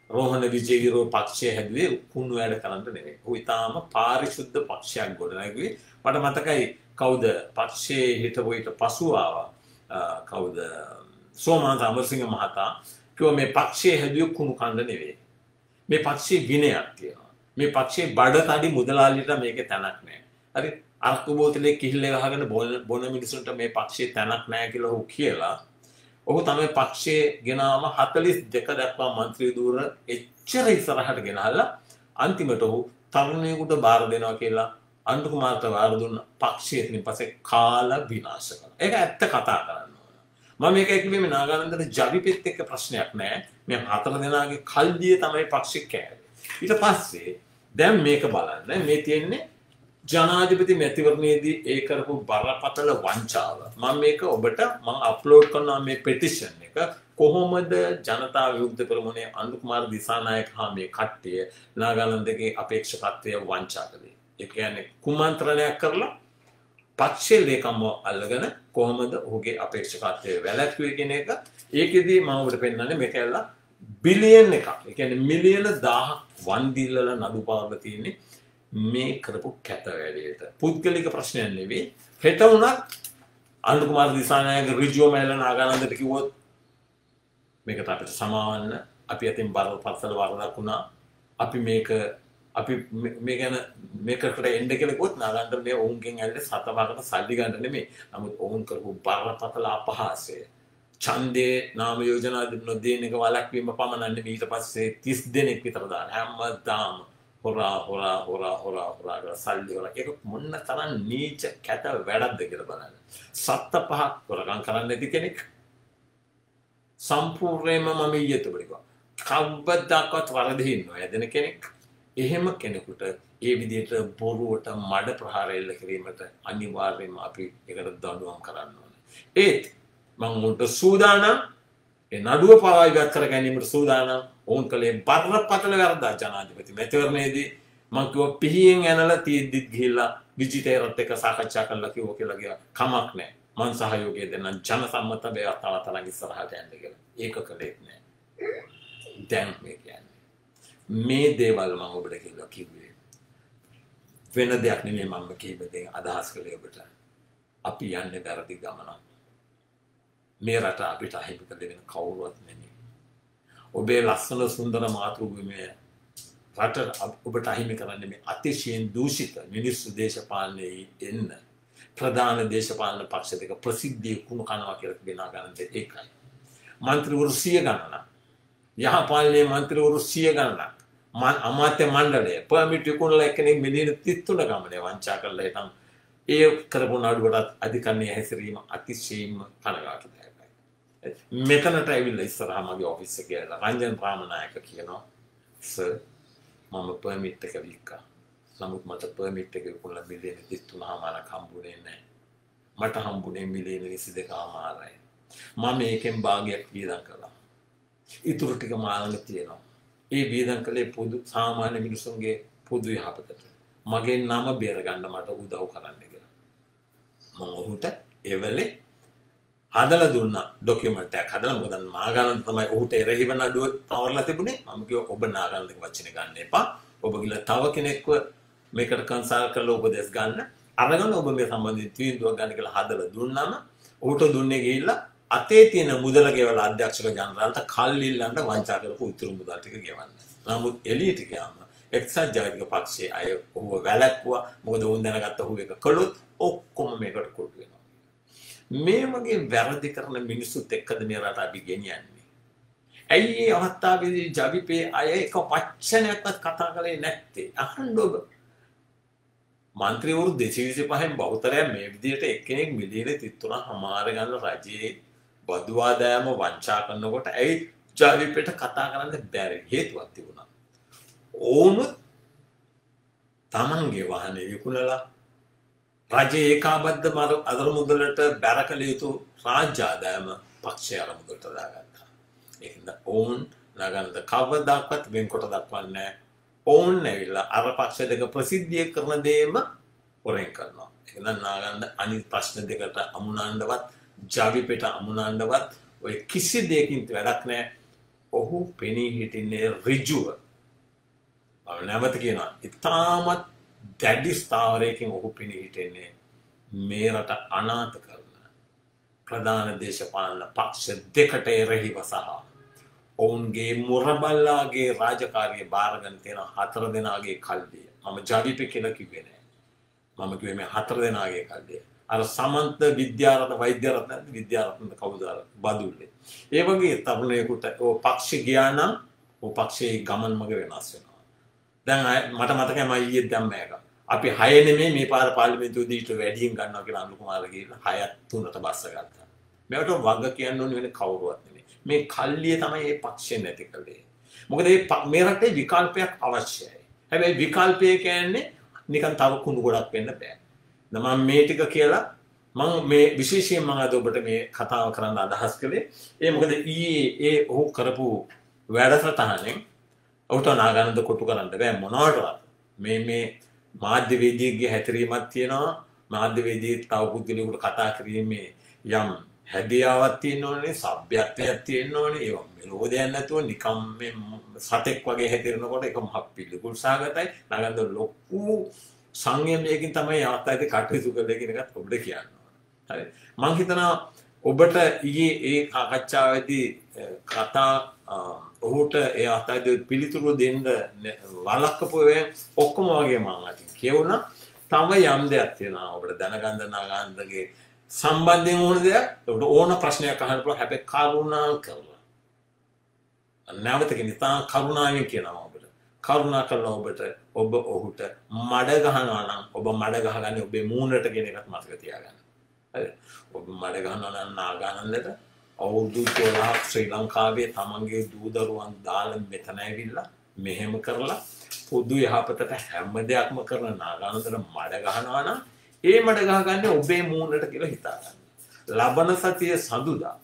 රෝහණ විජේවීරෝ පක්ෂය හැදුවේ කුණු වැඩ කරන්න නෙවෙයි. ඌ ඊටාම පාරිශුද්ධ පක්ෂයක් ගොඩනැගුවේ. මට මතකයි කවුද පක්ෂයේ හිටපු ඊට පසු ආවා කවුද සෝමාන්ත අමරසිංහ මහතා කිව්වා මේ පක්ෂයේ හැදුවේ කුණු කන්න නෙවෙයි. මේ පක්ෂයේ විනයක් තියෙනවා. මේ පක්ෂයේ බඩතඩි මුදලාලිට මේකේ තැනක් නැහැ. හරි අර්ථ බෝතලේ කිහිල්ල ගහගෙන බොන මිනිසුන්ට මේ පක්ෂයේ තැනක් නැහැ කියලා ඔහු කියලා ඔහු තමයි පක්ෂයේ ගෙනාම හතළිස් දෙක දක්වා മന്ത്രി ධූර එච්චර ඉස්සරහට ගෙනහල්ලා අන්තිමට ඔහු තරුණයෙකුට බාර දෙනවා කියලා අනුර කුමාරට බාර දුන්න පක්ෂයේ ඉතින් පස්සේ කාල විනාශ කරනවා. ඒක ඇත්ත කතා කරන්න ඕන. මම මේක කිව්වේ මේ නාගානන්දට ජවිපෙත් එක්ක ප්‍රශ්නයක් නැහැ. මේ හතර දෙනාගේ කල්දිය තමයි පක්ෂේ කෑවේ. ඊට පස්සේ දැන් මේක බලන්න මේ තියෙන්නේ ජනාධිපති මැතිවරණයේදී ඒ කරපු බරපතල වංචාව. මම මේක ඔබට මම අප්ලෝඩ් කරනවා මේ පෙටිෂන් එක. කොහොමද ජනතා විමුක්ති පෙරමුණේ අනුර කුමාර දිසානායක හා මේ කට්ටිය නාගානන්දගේ අපේක්ෂකත්වය වංචා කළේ. ඒ කියන්නේ කුමන්ත්‍රණයක් කරලා පක්ෂයේ ලේකම්ව අල්ලගෙන කොහොමද ඔහුගේ අපේක්ෂකත්වය වැළැක්වුවේ කියන එක. ඒකෙදී මම ඔබට පෙන්නන්නේ මේක ඇල්ලා බිලියන් එකක්. ඒ කියන්නේ මිලියන දහයක් වන් දීලා නඩු පාවලා තියෙන්නේ මේ කරපු කැත වැඩේට. පුද්ගලික ප්‍රශ්නයක් නෙවෙයි. හෙට වුණත් අනුර කුමාර දිසානායක ඍජුවම ඇල්ල නාගානන්දට කිව්වොත් මේකට අපිට සමාවන්න අපි අතින් බරපතල වරදක් වුණා. අපි මේක අපි මේ ගැන මේකට එන්න කියලා කිව්වොත් නාගානන්ද මේ ඔවුන්ගෙන් ඇල්ල සතවකට සල්ලි ගන්න නෙමෙයි. නමුත් ඔවුන් කරපු බරපතල අපහාසය ඡන්දේ නාම යෝජනා නොදෙන එක වළක්වීම පමණක් නෙමෙයි. ඊට පස්සේ තිස් දෙනෙක් විතර දාන හැමදාම හොරා හොරා හොරා හොරා හොරා කරලා සල්ලි වල ඒක මොන්න තරම් නීච කැත වැඩක්ද කියලා බලන්න. සත්ත පහක් කරගම් කරන්න නැති කෙනෙක් සම්පූර්ණයෙන්ම මම ඊයේත් ඔබට කිව්වා. කවදාකවත් වරදින් නොයදෙන කෙනෙක්. එහෙම කෙනෙකුට ඒ විදිහට බොරුවට මඩ ප්‍රහාර එල්ල කිරීමට අනිවාර්යයෙන්ම අපි ඒකට දඬුවම් කරන්න ඕනේ. ඒත් මම උන්ට සූදානම් ඒ නඩුව පවා ඉවත් කර ගැනීමට සූදානම්. ඔවුන් කලේ බරපතල වැරද්දක් ජනාධිපති මැතිවරණයේදී මම කිව්වා පිහියෙන් ඇනලා තියෙද්දිත් ගිහිල්ලා විජිතේරත් එක්ක සාකච්ඡා කළා කිව්වා කියලා ගියා. කමක් නැහැ. මං සහයෝගය දෙන්න ජන සම්මත බේවතාවතලන් ඉස්සරහට යන්න කියලා. ඒක කළේ නැහැ. දැන් මේ කියන්නේ මේ දේවල් මම ඔබට කියලා කිව්වේ වෙන දෙයක් නෙමෙයි. මම කීප දෙයක් අදහස් කළේ ඔබට. අපි යන්නේ වැරදි ගමනක්. මේ රට අපිට අහිමි කළ දෙන්න කවුරුවත් නෙමෙයි. ඔබේ ලස්සන සුන්දර මාතෘභූමිය රට ඔබට අහිමි කරන්නේ මේ අතිශයින් දූෂිත මිනිස්සු දේශපාලනයේ එන්න ප්‍රධාන දේශපාලන පක්ෂ දෙක ප්‍රසිද්ධිය කුණු කනවා කියලා කියනවා ගන්න ඒකයි. മന്ത്രിවරු සිය ගණනක් යහපාලනයේ മന്ത്രിවරු සිය ගණනක් අමාත්‍ය මණ්ඩලය පර්මිට් විකුණලා එක්කෙනෙක් මිලියන තිස් තුන ගමනේ වංචා කරලා හිටන් ඒ කරපු නඩුවටත් අධිකරණයේ හැසිරීම අතිශයින්ම කනගාටුදායකයි. මෙතනට ඇවිල්ලා ඉස්සරහා මගේ ඔෆිස් එකේ රංජන් රාමනායක කියනවා සර් මම පර්මිට් එක වික්කා. නමුත් මට පර්මිට් එක විකුණලා මිලියන තිස් තුනමාරක් හම්බුනේ නැහැ. මට හම්බුනේ මිලියන විසි දෙකමාරයි. මම මේකෙන් භාගයක් වියදම් කළා. ඊටු ටික මාළඟ තියෙනවා. ඒ වියදම් කළේ පොදු සාමාන්‍ය මිනිසුන්ගේ පොදු යහපතට. මගේ නම බේර ගන්න මට උදව් කරන්න කියලා. මම ඔහුට ඒ වෙලේ හදලා දුන්නා ડોකියුමන්ට් එකක් හදලා. මොකද නාගානන්ද තමයි ඔහුට එරෙහිව නඩුව පවර්ලා තිබුණේ. මම කිව්වා ඔබ නාගානන්දගේ වචනේ ගන්න එපා. ඔබ ගිහලා තව කෙනෙක්ව මේකට කන්සල්ට් කරලා උපදෙස් ගන්න. අරගෙන ඔබ මේ සම්බන්ධයෙන් තීන්දුවක් ගන්න කියලා හදලා දුන්නාම ඔහුට දුන්නේ ගිහිල්ලා අතේ තියෙන මුදල ගෙවලා අධ්‍යක්ෂක ජනරාල්ට කල් ඉල්ලන්න වංචා කරපු උතුරු මුදල් ටික ගෙවන්න. නමුත් එළියට ගියාම එක්සත් ජාතික පක්ෂයේ අය ඔහුව වැළැක්වුවා. මොකද ඔවුන් දැනගත්ත ඔහු එක කළොත් ඔක්කොම මේකට කොටු වෙනවා. මේ වගේ වැරදි කරන මිනිස්සුත් එක්කද මේ රට අපි ගෙනියන්නේ. ඇයි මේ අවස්ථාවේදී ජවිපේ අය එක වචනයක්වත් කතා කළේ නැත්තේ? අහන්න ඔබ. මන්ත්‍රීවරු දෙසිය විසිපහෙන් බහුතරයක් මේ විදිහට එක්කෙනෙක් මිලියන තිස් තුනමාර ගන්න රජයේ බදු ආදායම වංචා කරනකොට ඇයි ජවිපේට කතා කරන්න බැරි හේතුවක් තිබුණා. ඕනොත් තමන්ගේ වාහනේ විකුණලා රජයේ ඒකාබද්ධ අදර මුදලට බැර කළ යුතු රාජ්‍ය ආදායම පක්ෂය අර මුදලට දාගත්තා. ඒකින්ද ඕන් නාගානන්ද කවදාකවත් වෙන්කොට දක්වන්නේ ඕන් ඇවිල්ලා අර පක්ෂ දෙක ප්‍රසිද්ධිය කරන දේම හොරෙන් කරනවා. එහෙනම් නාගානන්ද අනිත් ප්‍රශ්න දෙකට අමුණන්නවත් ජවිපේට අමුණන්නවත් ඔය කිසි දෙයකින් වැඩක් නැහැ. ඔහු පෙනී හිටින්නේ ඍජුව. මම නැවත කියනවා ඉතාමත් දැඩි ස්ථාවරයකින් ඔහු පෙනී හිටින්නේ මේ රට අනාථ කරන ප්‍රධාන දේශපාලන පක්ෂ දෙකට එරෙහිව සහ ඔවුන්ගේ මුරබල්ලාගේ රාජකාරිය බාරගෙන තියෙන හතර දෙනාගේ කල්දිය. මම ජවිප කියලා කිව්වේ නෑ. මම කිව්වේ මේ හතර දෙනාගේ කල්දිය. අර සමන්ත විද්‍යාරත්න වෛද්‍යරත්න විද්‍යාරත්න කවුද බදුල්ලේ. ඒ වගේ තරුණයෙකුට ඔය පක්ෂ ගියා නම් ඔය පක්ෂයේ ගමන් මඟ වෙනස් වෙනවා. දැන් මට මතකයි මම ඊයේ දැම්ම එක. අපි හය නෙමෙයි මේ පාර පාර්ලිමේන්තුවේදී ඊට වැඩියෙන් ගන්නවා කියලා අනුර කුමාර ගිහිල්ලා හයත් තුනට බස්ස ගත්තා. මේකට වග කියන්න ඕනේ වෙන කවුරුවත් නෙමෙයි. මේ කල්ලිය තමයි මේ පක්ෂේ නැති කළේ. මොකද මේ මේ රටේ විකල්පයක් අවශ්‍යයි. හැබැයි විකල්පය කියන්නේ නිකන් තව කුණු ගොඩක් වෙන්න බෑ. මම මේ ටික කියලා මම මේ විශේෂයෙන් මම අද ඔබට මේ කතාව කරන්න අදහස් කළේ. ඒ මොකද ඊයේ ඒ ඔහු කරපු වැඩසටහනෙන් ඔහුට නාගානන්ද කොටු කරන්න බෑ මොනවටවත්. මේ මේ මාධ්‍යවේදියෙක්ගේ හැතරීමක් තියෙනවා. මාධ්‍යවේදියෙක් තව පුද්ගලයෙකුට කතා කිරීමේ යම් හැදියාවක් තියෙන්න ඕනේ, සભ્યත්වයක් තියෙන්න ඕනේ. ඒක මෙලෝදයක් නැතුව නිකම් මේ සතෙක් වගේ හැදිරෙනකොට ඒක මහ පිළිකුල් සාගතයි. නාගානන්ද ලොකු සංයමයකින් තමයි ආත්මයේදී කටයුතු කළේ කියන එකත් ඔබට කියන්න ඕනේ. හරි. මම හිතනවා ඔබට ඊයේ ඒ සාකච්ඡාවේදී කතා ඔහුට ඒ ආත්මයේදී පිළිතුරු දෙන්න වළක්වපු ඔක්කොම වගේ මම අතින් කියවුණා. තව යම් දෙයක් තියෙනවා ඔබට දැනගන්න නාගානන්දගේ සම්බන්ධයෙන් ඕන දෙයක්. ඔබට ඕන ප්‍රශ්නයක් අහන්න පුළුවන්. හැබැයි කරුණා කරලා. නැවත කියනවා කරුණාවෙන් කියනවා ඔබට. කරුණා කරලා ඔබට ඔබ ඔහුට මඩ ගහනවා නම් ඔබ මඩ ගහගන්නේ ඔබේ මූණට කියන එකත් මතක තියාගන්න. හරි. ඔබ මඩ ගහනවා නම් නාගානන්දට අවුරුදු දොළහක් ශ්‍රී ලංකාවේ තමන්ගේ දූ දරුවන් දාලා මෙතන ඇවිල්ලා මෙහෙම කරලා පොදු යහපතට හැම දෙයක්ම කරන නාගානන්දට මඩ ගහනවා නම් ඒ මඩ ගහගන්නේ ඔබේ මූණට කියලා හිතා ගන්න. ලබන සතිය සඳුදා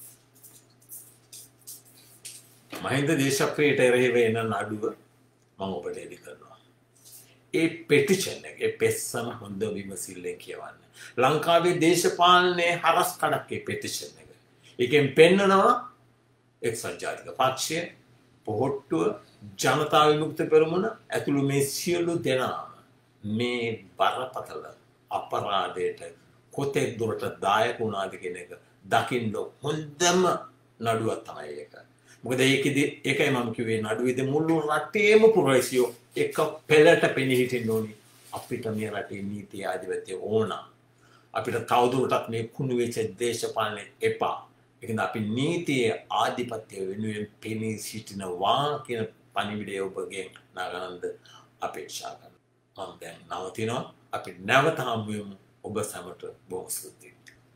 මහින්ද දේශප්‍රියට එරෙහිව එන නඩුව මම ඔබට එලි කරනවා. ඒ පෙටිෂන් එක ඒ පෙස්සම හොඳ විමසිල්ලෙන් කියවන්න. ලංකාවේ දේශපාලනයේ හරස් කඩක් ඒ පෙටිෂන් එක. ඒකෙන් පෙන්නනවා එක්සත් ජාතික පක්ෂය, පොහොට්ටුව, ජනතා විමුක්ති පෙරමුණ ඇතුළු මේ සියලු දෙනා මේ බරපතල අපරාධයට කොතෙක් දුරට දායක වුණාද කියන එක දකින්න හොඳම නඩුවක් තමයි ඒක. මොකද ඒකෙදි ඒකයි මම කිව්වේ නඩුවේදී මුළු රටේම පුරවැසියෝ එක පෙළට පෙනී හිටින්න ඕනි. අපිට මේ රටේ නීති ආධිපත්‍ය ඕන. අපිට තවදුරටත් මේ කුණු වෙච්ච දේශපාලනය එපා. ඒකෙන්ද අපි නීතියේ ආධිපත්‍ය වෙනුවෙන් පෙනී සිටිනවා කියන පණිවිඩය ඔබගේ නාගානන්ද අපේක්ෂා කරනවා. මම දැන් නවතිනවා. අපි නැවත හමු වෙමු. ඔබ සැමට බොහොම ස්තුතියි.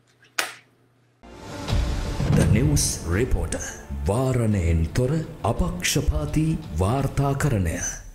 The News Reporter වාරණයෙන් තොර අපක්ෂපාතී වාර්තාකරණය.